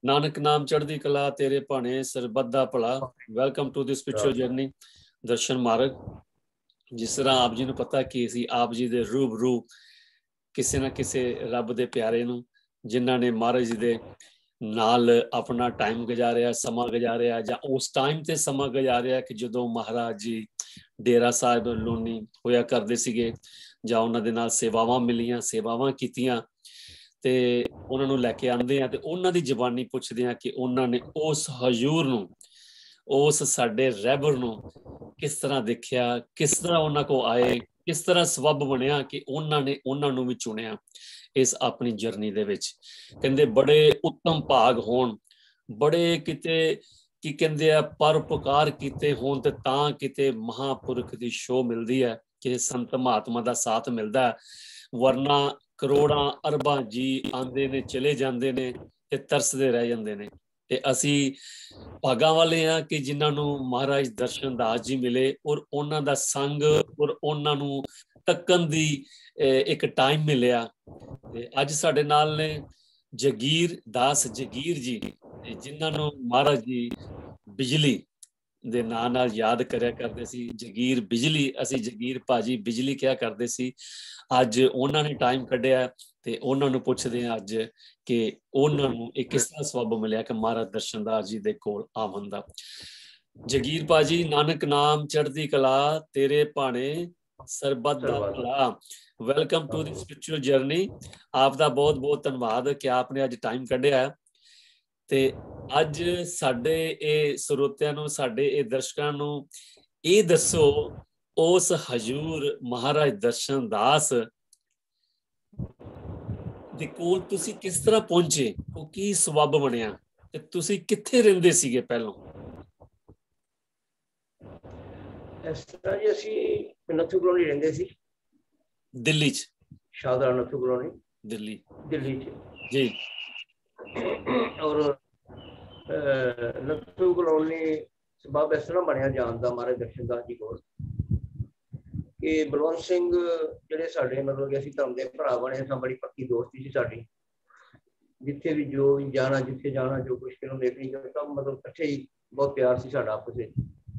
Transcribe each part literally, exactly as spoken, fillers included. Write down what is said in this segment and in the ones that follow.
नानक नाम चढ़दी कला तेरे भाने सरबत दा भला। Welcome to the spiritual journey Darshan Marg. जिस तरह आप जी नूं पता कि असीं आप जी दे रूबरू किसी ना किसी रब दे प्यारे नूं जिन्हां ने महाराज जी दे नाल अपना टाइम गुजारिया, समा गुजारिया, जां उस टाइम ते समा गुजारिया कि जदों महाराज जी डेरा साहिब लोनी होया करदे सीगे, जां उन्हां दे नाल सेवावां मिलियां, सेवावां कीतियां ते उन्हां नूं लैके आंदे आ ते उन्हां दी जबानी पुछदे आ कि उन्हां ने उस हजूर नूं, उस साडे रहबर नूं किस तरह देखिया, किस तरह उन्हां को आए, किस तरह सबब बनिया कि उन्हां ने उन्हां नूं भी चुनिया इस अपनी जर्नी दे विच। कहंदे बड़े उत्तम भाग होण, बड़े किते की कहंदे आ परोपकार कीते होण ते तां किते महापुरख दी शो मिलदी है कि संत महात्मा दा साथ मिलदा है, वरना करोड़ां अरबां जी आंदे ने चले जांदे ने ते तरसदे रह जांदे ने। ते असी भागां वाले हां कि जिन्हां नूं महाराज दर्शन दास जी मिले और उन्हां दा संग और उन्हां नूं तक्कन दी एक टाइम मिलिया। ते अज साडे नाल ने जगीर दास जगीर जी, जिन्हां नूं महाराज जी बिजली दे नां नाल याद करिया करदे सी। जगीर बिजली, असी जगीर भाजी बिजली क्या करदे सी। अज उन्हां ने टाइम कढिया ते उन्हां नूं पुछदे आ अज कि उन्हां नूं इह किस तरह सबब मिलिया कि महाराज दर्शन दास जी दे कोल आवन दा। जगीर भाजी, नानक नाम चढ़दी कला तेरे भाने सरबत दा भला। Welcome to the spiritual journey. आप दा बहुत बहुत धन्यवाद कि आपने अज टाइम कढिया ते अज साडे इह ਸਰੋਤਿਆਂ ਨੂੰ, साडे इह दर्शकां ਨੂੰ ਇਹ ਦੱਸੋ ਉਸ ਹਜੂਰ ਮਹਾਰਾਜ ਦਰਸ਼ਨ ਦਾਸ ਦੇ ਕੋਲ ਤੁਸੀਂ ਕਿਸ ਤਰ੍ਹਾਂ ਪਹੁੰਚੇ, ਉਹ ਕੀ ਸਬੱਬ ਬਣਿਆ ਤੇ ਤੁਸੀਂ ਕਿੱਥੇ ਰਹਿੰਦੇ ਸੀਗੇ ਪਹਿਲਾਂ? ਇਸ ਤਰ੍ਹਾਂ ਜੀ ਅਸੀਂ ਨੱਥੂ ਕਲੋਨੀ ਰਹਿੰਦੇ ਸੀ, ਦਿੱਲੀ ਚ। ਸ਼ਾਹਦਰਾ ਨੱਥੂ ਕਲੋਨੀ, ਦਿੱਲੀ ਦਿੱਲੀ ਚ ਜੀ। ਔਰ ਨੱਥੂ ਕਲੋਨੀ ਸਬੱਬ ਇਸ ਤਰ੍ਹਾਂ ਬਣਿਆ ਜਾਣ ਦਾ ਮਹਾਰਾਜ ਦਰਸ਼ਨ ਦਾਸ ਜੀ ਕੋਲ ਕਿ ਬਲਵੰਤ ਸਿੰਘ ਜਿਹੜੇ ਸਾਡੇ ਮਤਲਬ ਕਿ ਅਸੀਂ ਧਰਮ ਦੇ ਭਰਾ ਬਣੇ ਸਾਂ, ਬੜੀ ਪੱਕੀ ਦੋਸਤੀ ਸੀ ਸਾਡੀ। ਜਿੱਥੇ ਵੀ ਜੋ ਵੀ ਜਾਣਾ, ਜਿੱਥੇ ਜਾਣਾ, ਜੋ ਕੁਛ ਫਿਲਮ ਦੇਖਣੀ, ਸਭ ਮਤਲਬ ਇਕੱਠੇ ਹੀ, ਬਹੁਤ ਪਿਆਰ ਸੀ ਸਾਡਾ ਆਪਸ ਵਿੱਚ।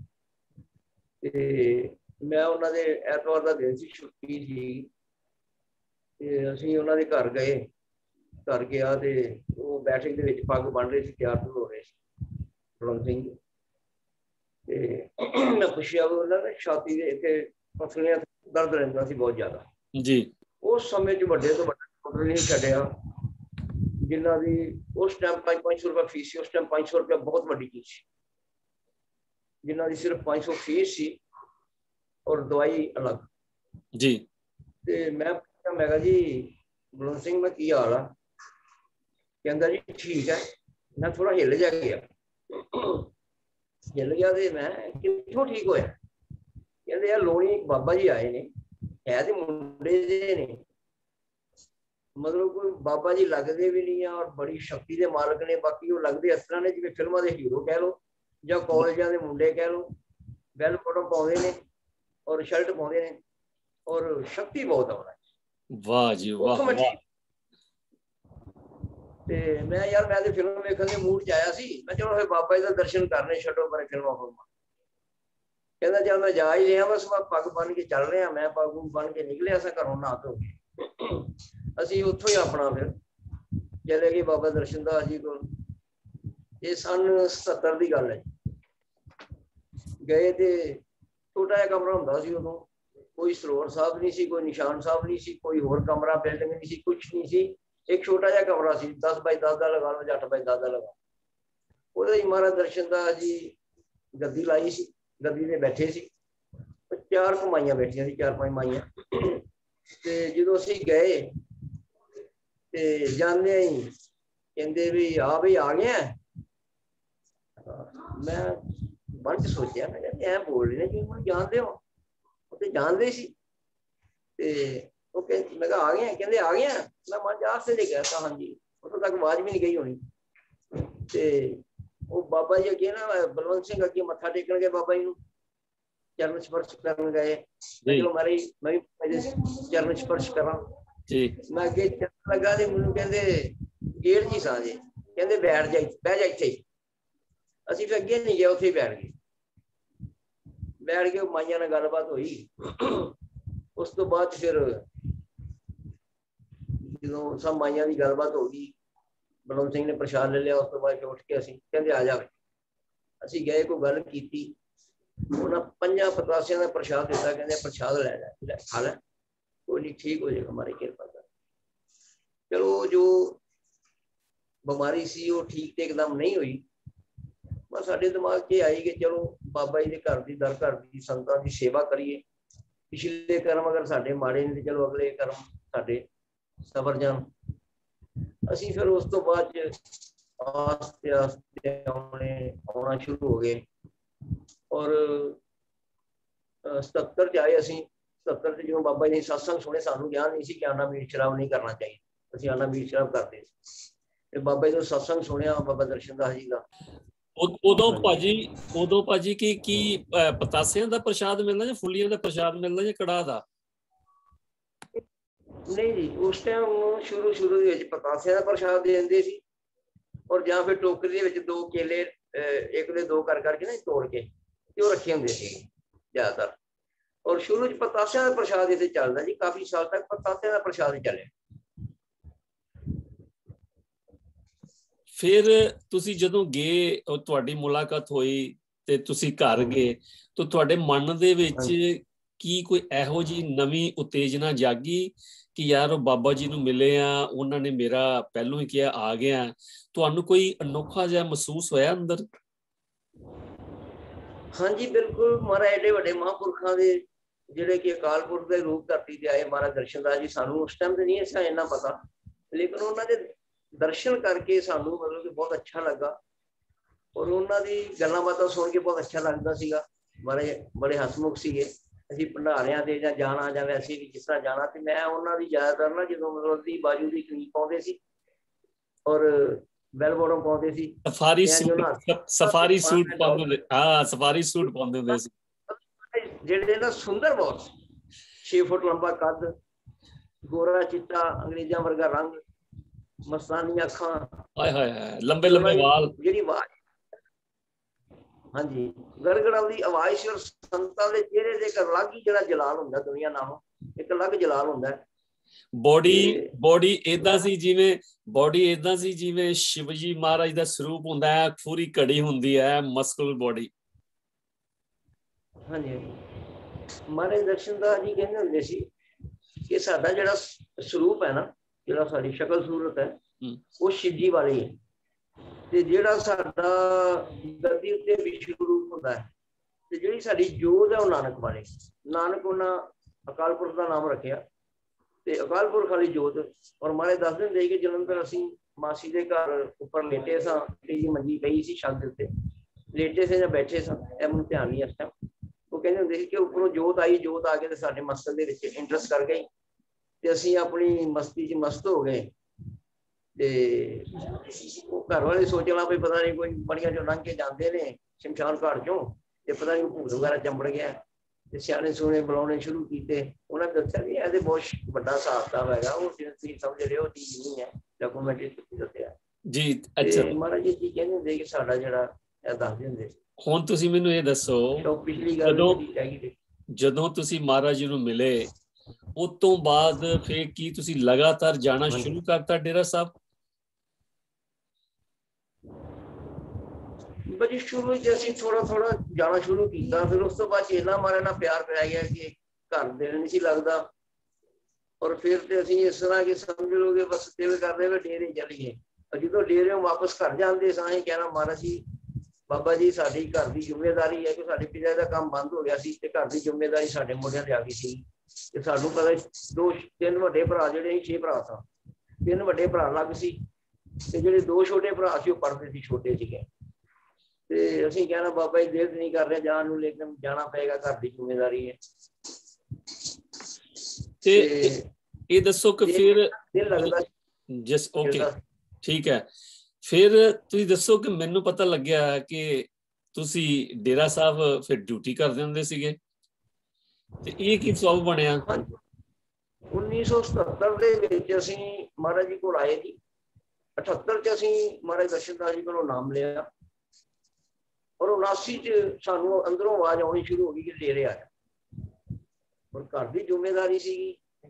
ਤੇ ਮੈਂ ਉਹਨਾਂ ਦੇ ਐਤਵਾਰ ਦਾ ਦਿਨ ਸੀ, ਛੁੱਟੀ ਸੀ, ਤੇ ਅਸੀਂ ਉਹਨਾਂ ਦੇ ਘਰ ਗਏ। ਘਰ ਗਿਆ ਤੇ ਉਹ ਬੈਠਕ ਦੇ ਵਿੱਚ ਪੱਗ ਬੰਨ ਰਹੇ ਸੀ, ਤਿਆਰ ਹੋ ਰਹੇ ਸੀ ਬਲਵੰਤ ਸਿੰਘ। ਤੇ ਮੈਂ ਪੁੱਛਿਆ, ਉਹਨਾਂ ਨੇ ਛਾਤੀ ਦੇ ਇੱਥੇ ਪਸਲੀਆਂ ਦਰਦ ਰਹਿੰਦਾ ਸੀ ਬਹੁਤ ਜ਼ਿਆਦਾ ਜੀ। ਉਸ ਸਮੇਂ 'ਚ ਵੱਡੇ ਤੋਂ ਵੱਡਾ ਡਾਕਟਰ ਨਹੀਂ ਛੱਡਿਆ, ਜਿਨ੍ਹਾਂ ਦੀ ਉਸ ਟਾਈਮ ਪੰਜ ਪੰਜ ਸੌ ਰੁਪਇਆ ਫੀਸ ਸੀ। ਉਸ ਟਾਈਮ ਪੰਜ ਸੌ ਰੁਪਇਆ ਬਹੁਤ ਵੱਡੀ ਚੀਜ਼ ਸੀ। ਜਿਨ੍ਹਾਂ ਦੀ ਸਿਰਫ ਪੰਜ ਸੌ ਫੀਸ ਸੀ ਔਰ ਦਵਾਈ ਅਲੱਗ ਜੀ। ਤੇ ਮੈਂ ਪੁੱਛਿਆ, ਮੈਂ ਕਿਹਾ ਜੀ ਬਲਵੰਤ ਸਿੰਘ ਮੈਂ ਕੀ ਹਾਲ ਆ? ਕਹਿੰਦਾ ਜੀ ਠੀਕ ਹੈ। ਮੈਂ ਥੋੜਾ ਹਿੱਲ ਜਾ ਗਿਆ, ਹਿੱਲ ਗਿਆ ਤੇ ਮੈਂ ਕਿੱਥੋਂ ਠੀਕ ਹੋਇਆ? ਕਹਿੰਦੇ ਯਾਰ ਲੋਣੀ ਇੱਕ ਬਾਬਾ ਜੀ ਆਏ ਨੇ, ਹੈ ਤੇ ਮੁੰਡੇ ਜਿਹੇ ਨੇ, ਮਤਲਬ ਕੋਈ ਬਾਬਾ ਜੀ ਲੱਗਦੇ ਵੀ ਨਹੀਂ ਆ ਔਰ ਬੜੀ ਸ਼ਕਤੀ ਦੇ ਮਾਲਕ ਨੇ। ਬਾਕੀ ਉਹ ਲੱਗਦੇ ਇਸ ਤਰ੍ਹਾਂ ਨੇ ਜਿਵੇਂ ਫਿਲਮਾਂ ਦੇ ਹੀਰੋ ਕਹਿ ਲਓ ਜਾਂ ਕਾਲਜਾਂ ਦੇ ਮੁੰਡੇ ਕਹਿ ਲਓ। ਬੈਲ ਬੋਟਮ ਪਾਉਂਦੇ ਨੇ ਔਰ ਸ਼ਰਟ ਪਾਉਂਦੇ ਨੇ ਔਰ ਸ਼ਕਤੀ ਬਹੁਤ ਆ ਉਹਨਾਂ ਦੀ। ਵਾਹ ਜੀ ਵਾਹ। ਤੇ ਮੈਂ ਯਾਰ ਮੈਂ ਤੇ ਫਿਲਮ ਵੇਖਣ ਦੇ ਮੂਡ 'ਚ ਆਇਆ ਸੀ। ਮੈਂ ਚਲੋ ਫਿਰ ਬਾਬਾ ਜੀ ਦਾ ਦਰਸ਼ਨ ਕਰਨੇ, ਛੱਡੋ ਪਰੇ ਫਿਲਮਾਂ ਫੁਲਮਾਂ। ਕਹਿੰਦਾ ਚੱਲ ਮੈਂ ਜਾ ਹੀ ਰਿਹਾ, ਬਸ ਮੈਂ ਪੱਗ ਬੰਨ ਕੇ ਚੱਲ ਰਿਹਾ। ਮੈਂ ਪੱਗ ਬੰਨ ਕੇ ਨਿਕਲਿਆ ਸਾਂ ਘਰੋਂ, ਨਹਾ ਧੋ ਕੇ। ਅਸੀਂ ਉੱਥੋਂ ਹੀ ਆਪਣਾ ਫਿਰ ਚਲੇ ਗਏ ਬਾਬਾ ਦਰਸ਼ਨ ਦਾਸ ਜੀ ਕੋਲ। ਇਹ ਸੰਨ ਸਤੱਤਰ ਦੀ ਗੱਲ ਹੈ। ਗਏ ਤੇ ਛੋਟਾ ਜਿਹਾ ਕਮਰਾ ਹੁੰਦਾ ਸੀ ਉਦੋਂ, ਕੋਈ ਸਰੋਵਰ ਸਾਹਿਬ ਨਹੀਂ ਸੀ, ਕੋਈ ਨਿਸ਼ਾਨ ਸਾਹਿਬ ਨਹੀਂ ਸੀ, ਕੋਈ ਹੋਰ ਕਮਰਾ ਬਿਲਡਿੰਗ ਨਹੀਂ ਸੀ, ਕੁਛ ਨਹੀਂ ਸੀ। ਇੱਕ ਛੋਟਾ ਜਿਹਾ ਕਮਰਾ ਸੀ, ਦਸ ਬਾਈ ਦਸ ਦਾ ਲਗਾ ਲਓ ਜਾਂ ਅੱਠ ਬਾਈ ਦਸ ਦਾ ਲਗਾ। ਉਹਦੇ ਹੀ ਮਹਾਰਾਜ ਦਰਸ਼ਨ ਦਾਸ ਜੀ ਗੱਦੀ ਲਾਈ ਸੀ, ਗੱਦੀ ਤੇ ਬੈਠੇ ਸੀ। ਚਾਰ ਕੁ ਮਾਈਆਂ ਬੈਠੀਆਂ ਸੀ, ਚਾਰ ਪੰਜ ਮਾਈਆਂ। ਤੇ ਜਦੋਂ ਅਸੀਂ ਗਏ ਤੇ ਜਾਂਦੇ ਹੀ ਕਹਿੰਦੇ ਵੀ ਆ ਬਈ ਆ ਗਿਆ। ਮੈਂ ਮਨ 'ਚ ਸੋਚਿਆ, ਮੈਂ ਕਹਿੰਦੇ ਐਂ ਬੋਲ ਰਹੇ ਨੇ ਜਿਵੇਂ ਮੈਨੂੰ ਜਾਣਦੇ ਹੋ। ਉਹ ਤੇ ਜਾਣਦੇ ਸੀ। ਤੇ ਉਹ ਕਹਿੰਦੇ, ਮੈਂ ਕਿਹਾ ਆ ਗਿਆ? ਕਹਿੰਦੇ ਆ ਗਿਆ। ਮੈਂ ਮਨ 'ਚ ਆਸਤੇ ਜੇ ਕਹਿਤਾ ਹਾਂਜੀ। ਉੱਥੋਂ ਤੱਕ ਆਵਾਜ਼ ਵੀ ਨਹੀਂ ਗਈ ਹੋਣੀ। ਤੇ ਉਹ ਬਾਬਾ ਜੀ ਅੱਗੇ ਨਾ ਬਲਵੰਤ ਸਿੰਘ ਅੱਗੇ ਮੱਥਾ ਟੇਕਣ ਗਏ, ਬਾਬਾ ਜੀ ਨੂੰ ਚਰਨ ਸਪਰਸ਼ ਕਰਨ ਗਏ। ਮੈਂ ਚਲੋ ਮਾਰੇ ਮੈਂ ਵੀ ਚਰਨ ਸਪਰਸ਼ ਕਰਾਂ। ਮੈਂ ਅੱਗੇ ਚੱਲਣ ਲੱਗਾ ਤੇ ਮੈਨੂੰ ਕਹਿੰਦੇ ਗੇੜ ਜੀ ਸਾਂ ਜੀ। ਕਹਿੰਦੇ ਬੈਠ ਜਾ, ਬਹਿ ਜਾ ਇੱਥੇ। ਅਸੀਂ ਫਿਰ ਅੱਗੇ ਨਹੀਂ ਗਏ, ਉੱਥੇ ਹੀ ਬੈਠ ਗਏ। ਬੈਠ ਕੇ ਮਾਈਆਂ ਨਾਲ ਗੱਲਬਾਤ ਹੋਈ। ਉਸ ਤੋਂ ਬਾਅਦ ਫਿਰ ਜਦੋਂ ਸਭ ਮਾਈਆਂ ਦੀ ਗੱਲਬਾਤ ਹੋ ਗਈ, ਬਲਵੰਤ ਸਿੰਘ ਨੇ ਪ੍ਰਸ਼ਾਦ ਲੈ ਲਿਆ। ਉਸ ਤੋਂ ਬਾਅਦ ਉੱਠ ਕੇ ਅਸੀਂ ਕਹਿੰਦੇ ਆ ਜਾ। ਅਸੀਂ ਗਏ, ਕੋਈ ਗੱਲ ਕੀਤੀ, ਉਹਨਾਂ ਪੰਜਾਂ ਪਤਾਸਿਆਂ ਦਾ ਪ੍ਰਸ਼ਾਦ ਦਿੱਤਾ। ਕਹਿੰਦੇ ਪ੍ਰਸ਼ਾਦ ਲੈ ਲੈ, ਖਾ ਲੈ, ਕੋਈ ਨਹੀਂ, ਠੀਕ ਹੋ ਜਾਏਗਾ, ਹਮਾਰੀ ਕਿਰਪਾ ਕਰ। ਚਲੋ ਜੋ ਬਿਮਾਰੀ ਸੀ ਉਹ ਠੀਕ ਤੇ ਇੱਕਦਮ ਨਹੀਂ ਹੋਈ। ਬਸ ਸਾਡੇ ਦਿਮਾਗ 'ਚ ਆਈ ਕਿ ਚਲੋ ਬਾਬਾ ਜੀ ਦੇ ਘਰ ਦੀ, ਦਰ ਘਰ ਦੀ ਸੰਤਾਂ ਦੀ ਸੇਵਾ ਕਰੀਏ। ਪਿਛਲੇ ਕਰਮ ਅਗਰ ਸਾਡੇ ਮਾੜੇ ਨੇ ਤੇ ਚਲੋ ਅਗਲੇ ਕਰਮ ਸਾਡੇ ਸਬਰ ਜਾਣ। ਅਸੀਂ ਫਿਰ ਉਸ ਤੋਂ ਬਾਅਦ 'ਚ ਆਸਤੇ ਆਸਤੇ ਆਉਣੇ ਆਉਣਾ ਸ਼ੁਰੂ ਹੋ ਗਏ। ਔਰ ਸਤੱਤਰ 'ਚ ਆਏ ਅਸੀਂ। ਸਤੱਤਰ 'ਚ ਜਦੋਂ ਬਾਬਾ ਜੀ ਨੇ ਸਤਸੰਗ ਸੁਣੇ, ਸਾਨੂੰ ਗਿਆਨ ਨਹੀਂ ਸੀ ਕਿ ਆਨਾ ਮੀਟ ਸ਼ਰਾਬ ਨਹੀਂ ਕਰਨਾ ਚਾਹੀਦਾ। ਅਸੀਂ ਆਨਾ ਮੀਟ ਸ਼ਰਾਬ ਕਰਦੇ ਸੀ। ਤੇ ਬਾਬਾ ਜੀ ਨੂੰ ਸਤਸੰਗ ਸੁਣਿਆ ਬਾਬਾ ਦਰਸ਼ਨ ਦਾਸ ਜੀ ਦਾ। ਉਦੋਂ ਭਾਜੀ ਉਦੋਂ ਭਾਜੀ ਕੀ ਕੀ ਪਤਾਸਿਆਂ ਦਾ ਪ੍ਰਸ਼ਾਦ ਮਿਲਦਾ ਜਾਂ ਫੁੱਲੀਆਂ ਦਾ ਪ੍ਰਸ਼ਾਦ ਮਿਲਦਾ ਜਾਂ ਕੜਾਹ ਦਾ? ਨਹੀਂ ਜੀ, ਉਸ ਟਾਈਮ ਸ਼ੁਰੂ ਸ਼ੁਰੂ ਦੇ ਵਿੱਚ ਪਤਾਸਿਆਂ ਦਾ ਪ੍ਰਸ਼ਾਦ ਦੇ ਦਿੰਦੇ ਸੀ। ਔਰ ਜਾਂ ਫਿਰ ਟੋਕਰੀ ਦੇ ਵਿੱਚ ਦੋ ਕੇਲੇ ਇੱਕ ਦੇ ਦੋ ਕਰ ਕਰਕੇ ਨਾ ਤੋੜ ਕੇ ਤੇ ਉਹ ਰੱਖੇ ਹੁੰਦੇ ਸੀ ਜ਼ਿਆਦਾਤਰ। ਔਰ ਸ਼ੁਰੂ 'ਚ ਪਤਾਸਿਆਂ ਦਾ ਪ੍ਰਸ਼ਾਦ ਇੱਥੇ ਚੱਲਦਾ ਜੀ, ਕਾਫੀ ਸਾਲ ਤੱਕ ਪਤਾਸਿਆਂ ਦਾ ਪ੍ਰਸ਼ਾਦ ਹੀ ਚੱਲਿਆ। ਫਿਰ ਤੁਸੀਂ ਜਦੋਂ ਗਏ, ਤੁਹਾਡੀ ਮੁਲਾਕਾਤ ਹੋਈ ਤੇ ਤੁਸੀਂ ਘਰ ਗਏ, ਤਾਂ ਤੁਹਾਡੇ ਮਨ ਦੇ ਵਿੱਚ ਕੀ ਕੋਈ ਇਹੋ ਜਿਹੀ ਨਵੀਂ ਉਤੇਜਨਾ ਜਾਗੀ ਕਿ ਯਾਰ ਉਹ ਬਾਬਾ ਜੀ ਨੂੰ ਮਿਲੇ ਆ, ਉਹਨਾਂ ਨੇ ਮੇਰਾ ਪਹਿਲੋਂ ਹੀ ਕਿਹਾ ਆ ਗਿਆ? ਤੁਹਾਨੂੰ ਕੋਈ ਅਨੋਖਾ ਜਿਹਾ ਮਹਿਸੂਸ ਹੋਇਆ ਅੰਦਰ? ਹਾਂਜੀ ਬਿਲਕੁਲ। ਮਹਾਰਾਜ ਐਡੇ ਵੱਡੇ ਮਹਾਂਪੁਰਖਾਂ ਦੇ ਜਿਹੜੇ ਕਿ ਅਕਾਲ ਪੁਰਖ ਦੇ ਰੂਪ ਧਰਤੀ ਤੇ ਆਏ, ਮਹਾਰਾਜ ਦਰਸ਼ਨ ਦਾਸ ਜੀ, ਸਾਨੂੰ ਉਸ ਟਾਈਮ ਤੇ ਨਹੀਂ ਸੀ ਇੰਨਾ ਪਤਾ, ਲੇਕਿਨ ਉਹਨਾਂ ਦੇ ਦਰਸ਼ਨ ਕਰਕੇ ਸਾਨੂੰ ਮਤਲਬ ਕਿ ਬਹੁਤ ਅੱਛਾ ਲੱਗਾ। ਔਰ ਉਹਨਾਂ ਦੀ ਗੱਲਾਂ ਬਾਤਾਂ ਸੁਣ ਕੇ ਬਹੁਤ ਅੱਛਾ ਲੱਗਦਾ ਸੀਗਾ। ਮਹਾਰਾਜ ਬੜੇ ਹਸਮੁਖ ਸੀਗੇ। ਅਸੀਂ ਭੰਡਾਰਿਆਂ ਤੇ ਜਾਂ ਜਾਣਾ ਜਾਂ ਵੈਸੇ ਵੀ ਜਿਸ ਤਰ੍ਹਾਂ ਜਾਣਾ, ਤੇ ਮੈਂ ਉਹਨਾਂ ਦੀ ਜ਼ਿਆਦਾਤਰ ਨਾ ਜਦੋਂ ਮਤਲਬ ਦੀ ਬਾਜੂ ਦੀ ਕਮੀਜ਼ ਪਾਉਂਦੇ ਸੀ ਔਰ ਬੈਲ ਬੋਟਮ ਪਾਉਂਦੇ ਸੀ, ਸਫਾਰੀ ਸੂਟ ਸਫਾਰੀ ਸੂਟ ਪਾਉਂਦੇ ਹੁੰਦੇ। ਹਾਂ, ਸਫਾਰੀ ਸੂਟ ਪਾਉਂਦੇ ਹੁੰਦੇ ਸੀ ਜਿਹੜੇ ਨਾ ਸੁੰਦਰ ਬਹੁਤ, ਛੇ ਫੁੱਟ ਲੰਬਾ ਕੱਦ, ਗੋਰਾ ਚਿੱਟਾ ਅੰਗਰੇਜ਼ਾਂ ਵਰਗਾ ਰੰਗ, ਮਸਤਾਨੀ ਅੱਖਾਂ, ਹਾਏ ਹਾਏ ਹਾਏ, ਲੰਬੇ ਲੰਬੇ ਵਾਲ, ਜਿਹੜੀ ਆਵਾਜ਼, ਹਾਂਜੀ ਗੜਗੜਾਉਂਦੀ ਆਵਾਜ਼ ਸੀ। ਔਰ ਸੰਤਾਂ ਦੇ ਚਿਹਰੇ ਤੇ ਇੱਕ ਅਲੱਗ ਹੀ ਜਿਹੜਾ ਜਲਾਲ ਹੁੰਦਾ, ਦੁਨੀਆ ਨਾਲੋਂ ਇੱਕ ਅਲੱਗ ਜਲਾਲ ਹੁੰਦਾ। ਬੋਡੀ ਬੋਡੀ ਏਦਾਂ ਸੀ ਜਿਵੇਂ ਬੋਡੀ ਏਦਾਂ ਸੀ ਜਿਵੇਂ ਸ਼ਿਵ ਜੀ ਮਹਾਰਾਜ ਦਾ ਸਰੂਪ ਹੁੰਦਾ ਹੈ, ਪੂਰੀ ਘੜੀ ਹੁੰਦੀ ਹੈ, ਮਸਕੂਲਰ ਬੋਡੀ। ਹਾਂਜੀ, ਮਹਾਰਾਜ ਦਰਸ਼ਨ ਦਾਸ ਜੀ ਕਹਿੰਦੇ ਹੁੰਦੇ ਸੀ ਕਿ ਸਾਡਾ ਜਿਹੜਾ ਸਰੂਪ ਹੈ ਨਾ, ਜਿਹੜਾ ਸਾਡੀ ਸ਼ਕਲ ਸੂਰਤ ਹੈ, ਉਹ ਸ਼ਿਵ ਜੀ ਵਾਲੀ ਹੈ। ਤੇ ਜਿਹੜਾ ਸਾਡਾ ਗੱਦੀ ਉੱਤੇ ਵਿਸ਼ਨੂੰ ਰੂਪ ਹੁੰਦਾ ਹੈ, ਤੇ ਜਿਹੜੀ ਸਾਡੀ ਜੋਤ ਹੈ ਉਹ ਨਾਨਕ ਵਾਲੀ। ਨਾਨਕ ਉਹਨਾਂ ਅਕਾਲ ਪੁਰਖ ਦਾ ਨਾਮ ਰੱਖਿਆ ਤੇ ਅਕਾਲ ਪੁਰਖ ਵਾਲੀ ਜੋਤ। ਔਰ ਮਹਾਰਾਜ ਦੱਸਦੇ ਹੁੰਦੇ ਕਿ ਜਲੰਧਰ ਅਸੀਂ ਮਾਸੀ ਦੇ ਘਰ ਉੱਪਰ ਲੇਟੇ ਸਾਂ, ਤੇਜੀ ਮੰਜੀ ਪਈ ਸੀ ਛੱਤ ਦੇ ਉੱਤੇ, ਲੇਟੇ ਸੇ ਜਾਂ ਬੈਠੇ ਸਾਂ, ਇਹ ਮੈਨੂੰ ਧਿਆਨ ਨਹੀਂ ਇਸ ਟਾਈਮ। ਉਹ ਕਹਿੰਦੇ ਹੁੰਦੇ ਸੀ ਕਿ ਉੱਪਰੋਂ ਜੋਤ ਆਈ, ਜੋਤ ਆ ਕੇ ਤੇ ਸਾਡੇ ਮਸਤਕ ਦੇ ਵਿੱਚ ਇੰਟਰਸਟ ਕਰ ਗਈ ਤੇ ਅਸੀਂ ਆਪਣੀ ਮਸਤੀ 'ਚ ਮਸਤ ਹੋ ਗਏ। ਤੇ ਉਹ ਘਰ ਵਾਲੇ ਸੋਚਣਾ ਵੀ ਪਤਾ ਨਹੀਂ ਕੋਈ ਬੜੀਆਂ ਚੋਂ ਲੰਘ ਕੇ ਜਾਂਦੇ ਨੇ ਸ਼ਮਸ਼ਾਨ ਘਾਟ ਚੋਂ, ਤੇ ਪਤਾ ਨਹੀਂ ਭੂਤ ਵਗੈਰਾ ਚੰਬੜ ਗਿਆ। ਤੇ ਸਿਆਣੇ ਸੋਹਣੇ ਬੁਲਾਉਣੇ ਸ਼ੁਰੂ ਕੀਤੇ। ਉਹਨਾਂ ਨੇ ਦੱਸਿਆ ਵੀ ਇਹਦੇ ਬਹੁਤ ਵੱਡਾ ਹਿਸਾਬ ਕਿਤਾਬ ਹੈਗਾ, ਉਹ ਤੁਸੀਂ ਸਮਝ ਰਹੇ ਹੋ ਚੀਜ਼ ਨਹੀਂ ਹੈ, ਡਾਕੂਮੈਂਟਰੀ ਦੱਸਿਆ ਜੀ। ਅੱਛਾ, ਮਹਾਰਾਜ ਜੀ ਕਹਿੰਦੇ ਹੁੰਦੇ ਕਿ ਸਾਡਾ ਜਿਹੜਾ ਇਹ ਦੱਸਦੇ ਹੁੰਦੇ। ਹੁਣ ਤੁਸੀਂ ਮੈਨੂੰ ਇਹ ਦੱਸੋ, ਪਿਛਲੀ ਗੱਲ ਜਦੋਂ ਤੁਸੀਂ ਮਹਾਰਾਜ ਜੀ ਨੂੰ ਮਿਲੇ, ਉਸ ਤੋਂ ਬਾਅਦ ਫਿਰ ਕੀ ਤੁਸੀਂ ਲਗਾਤਾਰ ਜਾਣਾ ਸ਼ੁਰੂ ਕਰਤਾ ਡੇਰਾ ਸਾਹਿਬ? ਬੜੀ ਸ਼ੁਰੂ ਚ ਅਸੀਂ ਥੋੜਾ ਥੋੜਾ ਜਾਣਾ ਸ਼ੁਰੂ ਕੀਤਾ। ਫਿਰ ਉਸ ਤੋਂ ਬਾਅਦ ਇੰਨਾ ਮਾਰੇ ਨਾਲ ਪਿਆਰ ਪੈ ਗਿਆ ਕਿ ਘਰ ਦਿਲ ਨਹੀਂ ਸੀ ਲੱਗਦਾ। ਔਰ ਫਿਰ ਤੇ ਅਸੀਂ ਇਸ ਤਰ੍ਹਾਂ ਕਿ ਸਮਝ ਲਓਗੇ ਬਸ ਦਿਲ ਕਰਦੇ ਵੀ ਡੇਰੇ ਚਲੀਏ। ਜਦੋਂ ਡੇਰਿਓਂ ਵਾਪਸ ਘਰ ਜਾਂਦੇ ਸਾਂ ਅਸੀਂ ਕਹਿਣਾ, ਮਹਾਰਾਜ ਜੀ ਬਾਬਾ ਜੀ ਸਾਡੀ ਘਰ ਦੀ ਜ਼ਿੰਮੇਵਾਰੀ ਹੈ ਕਿ ਸਾਡੇ ਪਿਤਾ ਦਾ ਕੰਮ ਬੰਦ ਹੋ ਗਿਆ ਸੀ ਤੇ ਘਰ ਦੀ ਜ਼ਿੰਮੇਵਾਰੀ ਸਾਡੇ ਮੋਢਿਆਂ ਤੇ ਆ ਗਈ ਸੀ। ਤੇ ਸਾਨੂੰ ਪਤਾ ਦੋ ਤਿੰਨ ਵੱਡੇ ਭਰਾ ਜਿਹੜੇ ਛੇ ਭਰਾ ਸਾਂ, ਤਿੰਨ ਵੱਡੇ ਭਰਾ ਲੱਗ ਸੀ ਤੇ ਜਿਹੜੇ ਦੋ ਛੋਟੇ ਭਰਾ ਸੀ ਉਹ ਪੜ੍ਹਦੇ ਸੀ, ਛੋਟੇ ਸੀਗੇ। ਤੇ ਅਸੀਂ ਕਹਿਣਾ ਬਾਬਾ ਜੀ ਦਿਲ ਨਹੀਂ ਕਰ ਰਿਹਾ ਜਾਣ ਨੂੰ, ਲੇਕਿਨ ਜਾਣਾ ਪਏਗਾ, ਘਰ ਦੀ ਜ਼ਿੰਮੇਵਾਰੀ ਹੈ। ਤੇ ਇਹ ਦੱਸੋ ਕਿ ਫਿਰ ਦਿਲ ਲੱਗਦਾ ਜਿਸ ਓਕੇ ਠੀਕ ਹੈ, ਫਿਰ ਤੁਸੀਂ ਦੱਸੋ ਕਿ ਮੈਨੂੰ ਪਤਾ ਲੱਗਿਆ ਕਿ ਤੁਸੀਂ ਡੇਰਾ ਸਾਹਿਬ ਫਿਰ ਡਿਊਟੀ ਕਰਦੇ ਹੁੰਦੇ ਸੀਗੇ, ਤੇ ਇਹ ਕੀ ਸਬਬ ਬਣਿਆ? ਉੱਨੀ ਸੌ ਸਤੱਤਰ ਦੇ ਵਿੱਚ ਅਸੀਂ ਮਹਾਰਾਜ ਜੀ ਕੋਲ ਆਏ ਜੀ। अठहत्तर च असीं महाराज दर्शन दास जी कोलों नाम लिया और उनासी च सानू अंदरों आवाज आनी शुरू हो गई कि डेरे आया और घर की जिम्मेदारी सीगी।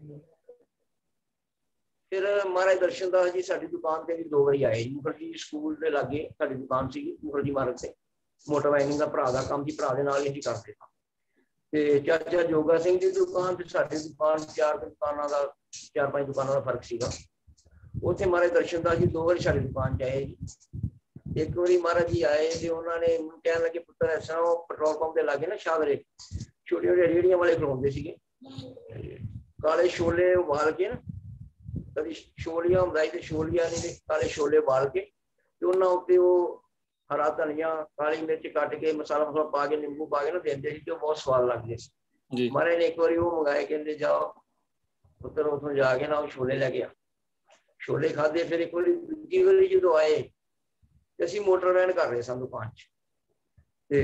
फिर महाराज दर्शन दास जी साडी दुकान ते भी दो बारी आए जी। मुखर्जी स्कूल के लागे साडी दुकान सीगी मुखर्जी मार्ग से मोटर वाइनिंग का भरा का काम सी भरा दे नाल ही असीं करदे सां। ते चाचा जोगा सिंह जी दुकान ते साडी दुकान चार दुकानां दा चार पांच दुकानां दा फर्क सीगा। उत्थे महाराज दर्शन दास जी दो बार साडी दुकान च आए जी। एक बारी महाराज जी आए ते उन्होंने कहन लगे पुत्र इस तरह पेट्रोल पंप के लागे ना शादरे छोटे छोटे रेहड़ियां वाले खलोंदे सीगे काले छोले उबाल के ना कभी छोलियां हुंदा ते छोलियां नहीं काले छोले उबाल के ते उन्हां उत्ते ओह हरा धनिया काली मिर्च कट के मसाला मसाला पा के नींबू पा के ना देंदे सी ते बहुत स्वाद लगदे सी। महाराज ने एक बार वो मंगाए कहते जाओ पुत्र उतों जाके ना छोले लैके आ छोले खाधे। फिर एक बार दूजी बारी जो आए असीं मोटर वैन कर रहे सन दुकान च ते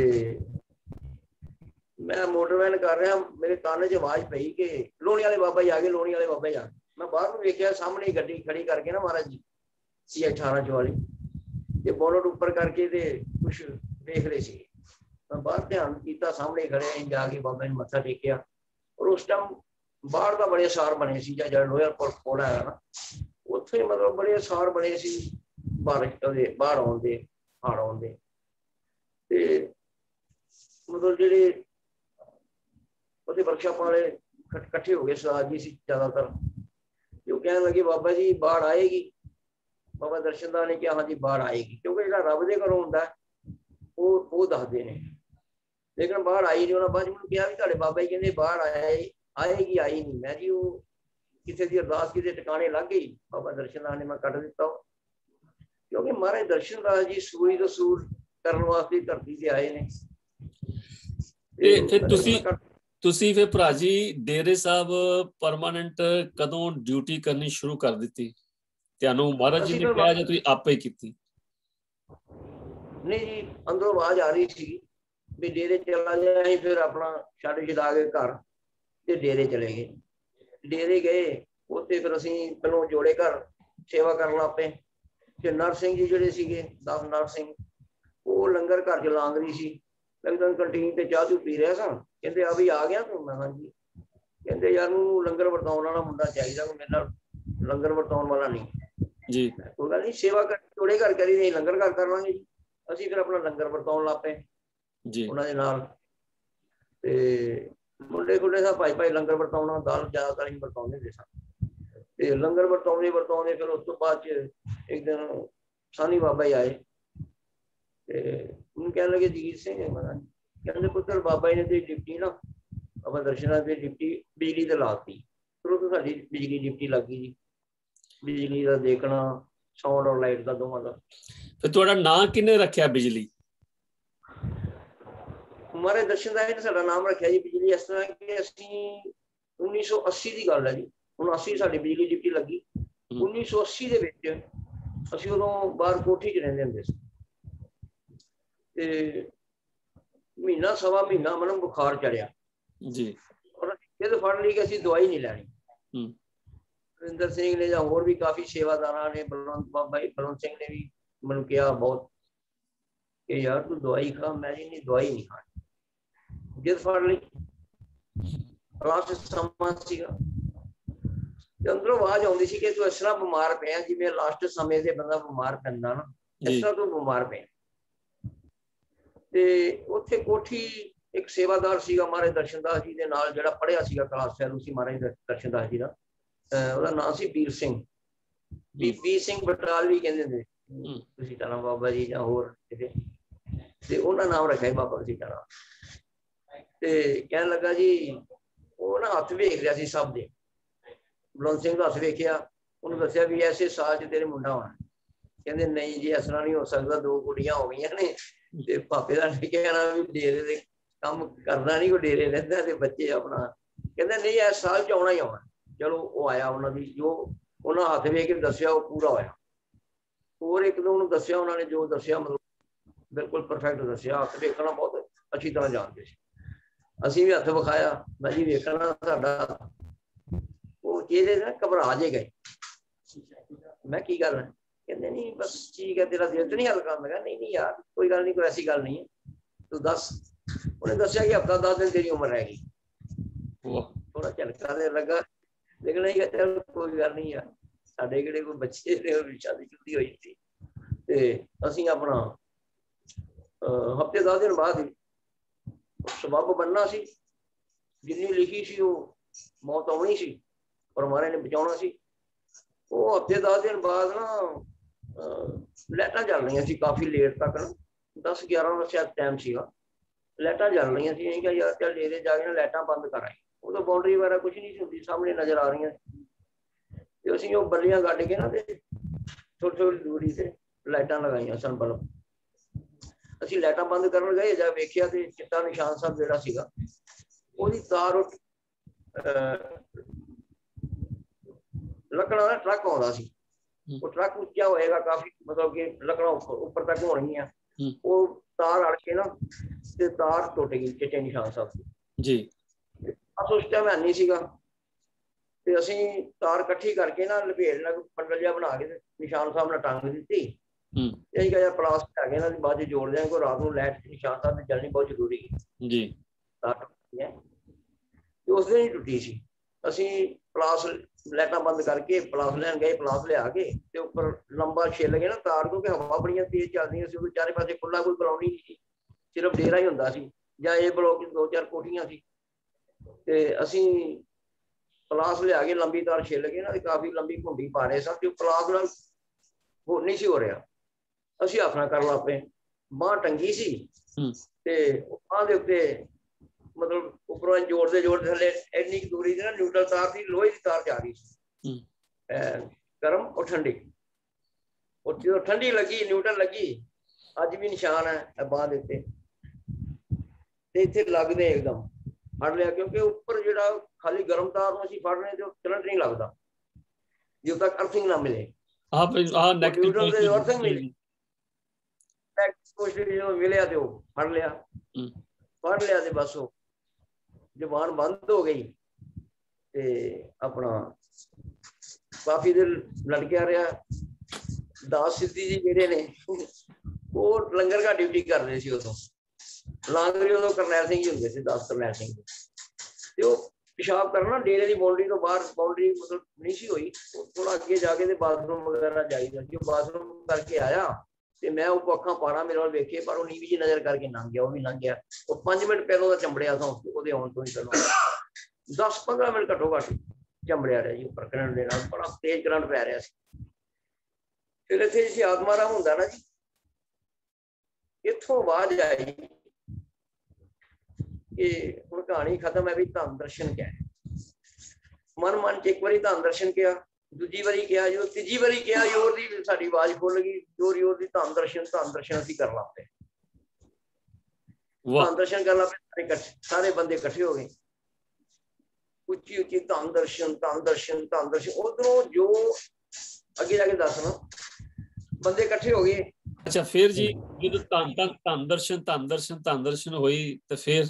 मैं मोटर वैन कर रहा मेरे कान च आवाज पई कि लोहड़ी वाले बाबा जी आ गए लोहड़ी वाले बाबा जी आ गए। मैं बाहर में वेख्या सामने गड्डी खड़ी करके ना महाराज जी सी अठारह चौवाली ते बोनट उपर करके ते कुछ देख रहे सी। मैं बाहर ध्यान किया सामने खड़े अं जाके बाबा जी मत्था टेकिया और उस टाइम बाहर का बड़े सार बने सी जो लोहे पुल है ना उत्थे मतलब बड़े सार बने सी बारिश बाहर आउंदे हाड़ आउंदे ते मतलब जेडे उत्थे वर्कशाप वाले कट्ठे हो गए सरदार जी सी ज्यादातर जो कहने लगे बाबा जी बाढ़ आएगी। बाबा दर्शन दास ने कहा हाँ जी बाढ़ आएगी क्योंकि जो रब के घरों होंदा वो वो दसदे ने लेकिन बाढ़ आई नहीं। उन्होंने बाद मैंने कहा भी तुहाडे बाबा जी कहंदे बाढ़ आए आएगी आई नहीं। मैं जी वो किसी की अरदास किसी टिकाने लग गई बाबा दर्शन दास ने मैं कट दिता क्योंकि महाराज दर्शन दास जी सूरी तो सूर करने वास्ते धरती से आए ने। फिर तुसी तुसी फिर भरा जी डेरे साहब परमानेंट कदों ड्यूटी करनी शुरू कर दी? त्यानू महाराज जी ने कहा जो तुसी आपे कीती? नहीं जी अंदरों आवाज आ रही थी भी डेरे चला जाए फिर अपना छड़ छड़ा के घर ते डेरे चले गए। डेरे गए उत्थे फिर असीं पहलों जोड़े घर सेवा करन लग पे। फिर नर सिंह जी जिहड़े सीगे दस नर सिंह वो लंगर घर च लांग रही सी लगभग कंटीन ते चाह चू पी रहे सन। कहते अभी आ गया तू? मैं हाँ जी। कहते यार नूं लंगर वरताउण वाला मुंडा चाहिए मेरे नाल लंगर वरताउण वाला नहीं जी। कोई गल नहीं सेवा कर जोड़े घर करी नहीं लंगर घर कर लांगे जी। असीं फिर अपना लंगर वरताउण लग पे जी उन्हां दे नाल ते मुंडे खुंडे सा भाई भाई लंगर वरताउणा दाल ज्यादातर ही वरताउंदे हुंदे सन ते लंगर वरताउंदे वरताउंदे फिर उस तो बाद एक दिन सानी बाबा जी आए ते उन्हें कहने लगे जगीर सिंह कहते पुत्र बाबा जी ने तेरी डिप्टी ना बाबा दर्शन की डिप्टी बिजली ते लाती। फिर तो साडी बिजली डिप्टी लग गई जी बिजली का देखना साउंड और लाइट का दोवां दा। फिर तुहाडा नाम किन्ने रखिया बिजली? हमारे दर्शन दास ने साडा नाम रखिया जी बिजली इस तरह कि असीं उन्नीस सौ अस्सी की गल है जी उनासी साडी बिजली डिप्टी लगी। उन्नीस सौ अस्सी दे विच असीं उदों बाहर कोठी च रहिंदे हुंदे सी ते महीना सवा महीना मतलब बुखार चढ़िया जी और जिद फड़ ली कि असीं दवाई नहीं लैनी। रविंदर सिंह ने या होर भी काफी सेवादार ने बलवंत बाबा बलवंत सिंह ने भी मैनूं कहा बहुत कि यार तू दवाई खा। मैं जी नहीं दवाई नहीं खानी जिद फड़ ली। लास्ट समा सीगा अंदरों आवाज आउंदी सी कि तू इस तरह बीमार पिया जिवें लास्ट समय से बंदा बीमार पैंदा ना इस तरह तू बीमार पिया। ते उत्थे कोठी एक सेवादार सीगा महाराज दर्शन दास जी दे नाल जिहड़ा पढ़िया सीगा क्लास फैलो सी महाराज दर्शन दास जी दा ਉਹਦਾ नाम सी बीर सिंह बीर सिंह बटराल भी कहंदे हुंदे तुसीं कहना बाबा जी जां होर किते ते उन्हां नाम रखिया बाबा जी कहना ते कहण लगा जी ਉਹ ना हत्थ वेख लिया सी सब दे बलवंत सिंह दा हत्थ वेखिया ਉਹਨੂੰ ਦੱਸਿਆ भी ऐसे साल च तेरे मुंडा होना। कहंदे नहीं जी इस तरह नहीं हो सकदा दो कुड़ियां हो गईयां ने ते पापे दा कहना भी डेरे दे काम करना नहीं कोई डेरे रहिंदा ते बच्चे अपना कहंदे नहीं इस साल च आउणा ही आउणा। चलो वो आया उन्होंने जो उन्होंने हाथ वेख के दसिया वो पूरा होया। और एक दो दसिया उन्होंने जो दसिया मतलब बिल्कुल परफेक्ट दसिया। हाथ वेखना बहुत अच्छी तरह जानते थे। असीं भी हाथ विखाया मैं जी वेखना साडा वो चेहरे ना घबरा जे गए। मैं की गल कहंदे नहीं बस ठीक है, तेरा दिल तो नहीं हल्का? मैं कहा नहीं नहीं यार कोई गल नहीं, कोई ऐसी गल नहीं है, तू दस। उन्हें दसिया कि हफ्ता दस दिन तेरी उम्र रहेगी। थोड़ा झटका दे लगा, लेकिन नहीं चल कोई गल नहीं यार, साडे किहड़े कोई बच्चे ने शादी शुदी होई थी। ते असीं अपना हफ्ते दस दिन बाद सबब बनना सी, जिन्नी लिखी सी वो मौत आनी सी, परमाने ने बचाना सी। वो हफ्ते दस दिन बाद ना लाइटां चल रही सी काफी लेट तक ना, दस ग्यारह का शायद टाइम सीगा, लाइटां चल रही सी। असीं कहा यार चल डेरे जाके ना लाइटां बंद कर आई, उदों बाउंड्री वगैरह कुछ नहीं होंदी, सामने नजर आ रही। ते असीं वो बल्लियां कढ के ना ते थोड़ी थोड़ी दूरी से लाइटां लगाइयां सन बल्ब। असीं लाइटां बंद करन गए, जब वेखिया ते चिट्टा निशान साहब जिहड़ा सीगा ओहदी तार उठ लकड़ा का ट्रक आउंदा सी। वो ट्रक उच्चा होएगा काफी, मतलब कि लकड़ा ऊपर तक होणगियां, वो तार अड़ के ना ते तार टुट गई चिट्टे निशान साहब की जी। अस उस टाइम है नहीं सीगा, ते असीं तार इकट्ठी करके ना लपेट लग पंडल जिहा बना के निशान साहब ने टांग दी। यही कहा प्लास है ना बाद च जोड़ देंगे, रात को लाइट निशान साहब ने जलनी बहुत जरूरी है जी। तार टुट है ते उस दिन ही टुटी सी। असीं प्लास लाइटां बंद करके प्लास लैन गए, प्लास लिया के ते उपर लंबा छिल गए ना तार, क्योंकि हवा बड़ियां तेज चलदियां सी, चारे पासे खुला कोई कॉलोनी नहीं सी, सिर्फ डेरा ही हुंदा सी जां ए ब्लॉक दो चार कोठियां सी। ते असीं प्लास लिया के लंबी तार छिल के ना काफी लंबी घुंडी पा रहे सन, ते प्लास नाल हो नहीं सी हो रहा। असीं हथना कर लग पे, बांह टंगी सी ते बांह दे उत्ते मतलब उपरों जोड़ते जोड़ते थले इन्नी दूरी ना न्यूट्रल तार थी, लोहे की तार जा रही थी गर्म और ठंडी, और जो ठंडी लगी न्यूट्रल लगी अज भी निशान है बांह दे उत्ते ते इत्थे लगदे एकदम फड़ लिया, क्योंकि ऊपर जिहड़ा खाली गर्म तार नूं असीं फड़ने ते करंट नहीं लगदा जब तक अर्थिंग ना मिले। आप आ नेगेटिव पॉजिटिव अर्थिंग मिली, जो मिलिया ते वो फड़ लिया, फड़ लिया ते बस वो जबान बंद हो गई ते अपना काफी देर लड़किया रहा। दास सिद्धि जी जेडे ने वो लंगर का ड्यूटी कर रहे थे उदों, लांगरी उदों करनैल सिंह जी हुंदे सी, दास करनैल सिंह जी। ते वो पेशाब करना डेरे की बाउंड्री तो बाहर, बाउंड्री मतलब नहीं सी हुई, थोड़ा अगे जाके ते बाथरूम वगैरह जाइदा सी। बाथरूम करके आया ते मैं वो अखां पारा मेरे वाल वेखे, पर वो नीवी जी नजर करके लंघ गया, वो भी लंघ गया। वो पांच मिनट पहलों का चंबड़िया था उसके आने तो ही पहलों दस पंद्रह मिनट घट्टो घट्ट चंबड़िया रहा जी उपर करंट दे नाल, बड़ा तेज करंट पै रहा सी। फिर इत्थे जी आत्मारा हुंदा ना जी, इत्थों आवाज आई कि हुण कहानी खत्म है भी धन दर्शन क्या है। मन मन च एक बारी धन दर्शन किया, दूजी बारी किया, जो तीजी बारी किया जोर दी साडी आवाज खुल गई, जोर जोर दी धन दर्शन धन दर्शन असीं कर लग पे। धन दर्शन कर लग पे, सारे सारे बंदे इकट्ठे हो गए, उच्ची उच्ची धन दर्शन धन दर्शन धन दर्शन। उधरों जो अगे जाके दसना बंदे इकट्ठे हो गए। अच्छा फिर जी जो धन धन धन दर्शन धन दर्शन धन दर्शन हुई तो फिर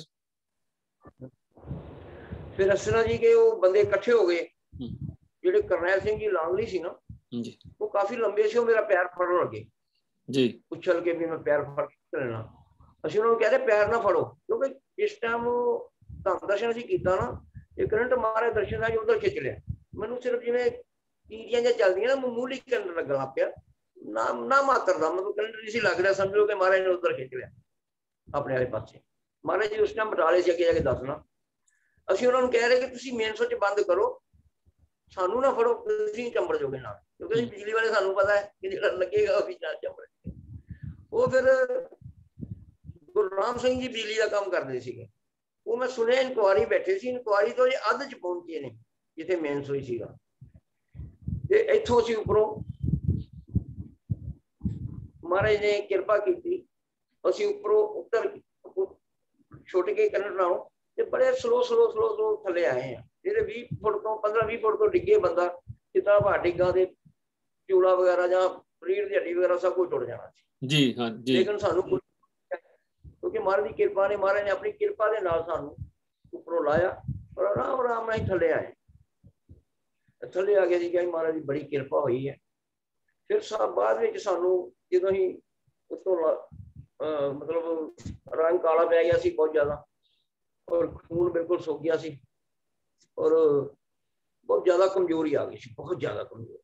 फिर असना जी के वो बंदे इकट्ठे हो गए, जेडे करनैल सिंह जी लांगली सी ना जी, वो काफी लंबे से, मेरा पैर फड़न लगे जी, उछल के भी मैं पैर फड़ के लेना। असं उन्होंने कह रहे पैर ना फड़ो, क्योंकि इस टाइम धन दर्शन असीं कीता ना, ये करंट मारे दर्शन है उधर खिंच लिया मैनू, सिर्फ जिवें टीरियां जिहां चलदियां ना मामूली करंट लगन लग पिया, ना ना मात्र दा मतलब करंट नहीं सी लग रहा, समझो कि महाराज ने उधर खिंच लिया अपने वाले पासे। महाराज जी उस टाइम बटाले से अगे जाके दसना, असं उन्होंने कह रहे कि तुसीं मेन स्विच बंद करो, सानू ना फड़ो, तुसीं चंबड़ जोगे ना, क्योंकि बिजली वाले सानू पता है कि जो लगेगा वो भी ना चंबड़। वो फिर गुरु राम सिंह जी बिजली का काम करते थे, वो मैं सुने इंक्वायरी बैठे सी, इंक्वायरी तो अध च पहुंचे ने जिथे मेन सुई सीगा, ते इत्थों असीं उपरों महाराज ने किरपा की, असीं उपरों उतर छुट के करंट नालों ते बड़े स्लो स्लो स्लो स्लो थले आए हैं, जेडे बीस फुट तो पंद्रह बीस फुट तो डिगे बंदा जितना भार डिगा दे चूला वगैरह जां रीढ़ दी हड्डी वगैरह सब कुछ टुट जाना जी। हाँ जी, लेकिन सानू क्योंकि महाराज की किरपा ने, महाराज ने अपनी किरपा के नाल सानू उपरों लाया और आराम आराम नाल थले आए। थले आ गए जी, महाराज की बड़ी किरपा हुई है। फिर सा बाद में सानू जो ही उतों मतलब रंग काला पै गया सी बहुत ज़्यादा और खून बिल्कुल सुक गया सी और बहुत ज़्यादा कमजोरी आ गई सी, बहुत ज़्यादा कमजोरी।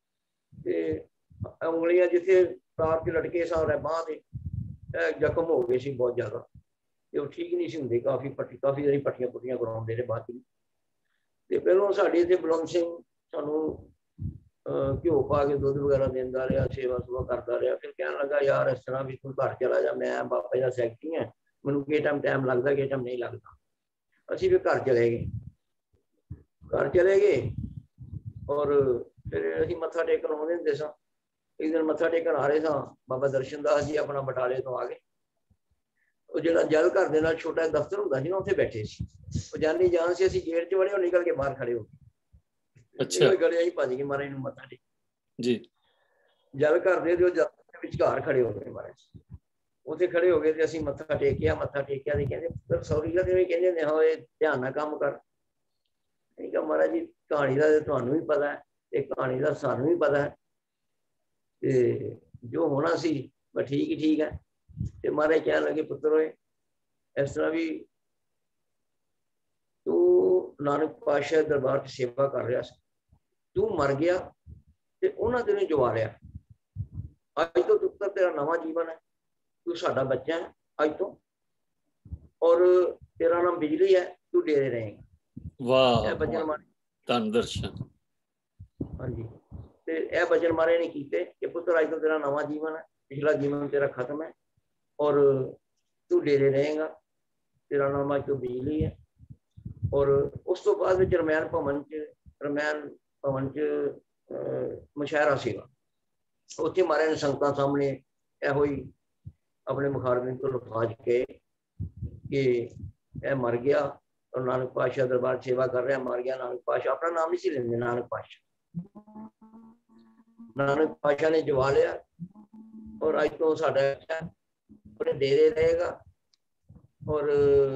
तो उंगलियां जिथे तार के लटके सारे बांह के जख्म हो गए सी बहुत ज़्यादा, तो ठीक नहीं सी होंगे, काफ़ी पट्टी काफ़ी सारी पट्टियां पुट्टियां करवाते रहे बाद में। तो पहलों साढ़े इतने बुलंद सिंह सानू घ्यो पा के दुध वगैरह देता रहा, सेवा सुवा करता रहा। फिर कह लगा यार इस तरह भी तू घर चला जा, मैं बाबा का सैकटरी है, मैं किस टाइम टाइम लगता किस टाइम नहीं लगता। असी फिर घर चले गए, घर चले गए और फिर असी मत्था टेकन आते होंगे स। एक दिन मत्था टेकन आ रहे स, बाबा दर्शन दास जी अपना बटाले तो आ गए। वो जो जल घर के छोटा दफ्तर होंगे ना, उत्थे बैठे सी। जानी जान से असी गेट च वड़े और निकल के बाहर खड़े हो गए। अच्छा गले ही भज गए महाराज मत्था टेक जी। जल घर दे विचकार खड़े हो गए महाराज, उत्थे खड़े हो गए तो असीं मत्था टेकिया। मत्था टेकिया तो कहते सॉरी का कहते हाँ ये ध्यान ना काम कर। नहीं कहा महाराज जी कहानी का तो तुहानू भी पता है, एक कहानी का सानू भी पता है, तो जो होना सी बस ठीक ही ठीक है। तो महाराज कह लगे पुत्र होए इस तरह भी तू नानक पातशाह दरबार की सेवा कर रहा, तू मर गया तो उन्होंने तेन जवा लिया, अज तो पुत्र तेरा नवा जीवन है, तू साडा बच्चा है अज तो, और तेरा नाम बिजली है, तू डेरे रहेगा। वाह बचन मारे धन दर्शन। हाँ जी, तो यह बचन मारे ने किए कि पुत्र अज तो तेरा नवा जीवन है, पिछला जीवन तेरा खत्म है और तू डेरे रहेगा, तेरा नाम अज तो बिजली है। और उस तो बाद में रमैन भवन च रमैन भवन च मुशायरा सीगा, उत्थे महाराज ने संगतां सामने इहो ही अपने मुखारबिन को लफाज के कि यह मर गया और नानक पातशाह दरबार सेवा कर रहा, मर गया। नानक पातशाह अपना नाम नहीं सी लेंदे, नानक पातशाह नानक पातशाह ने जवा लिया और अज तो साडा डेरे रहेगा और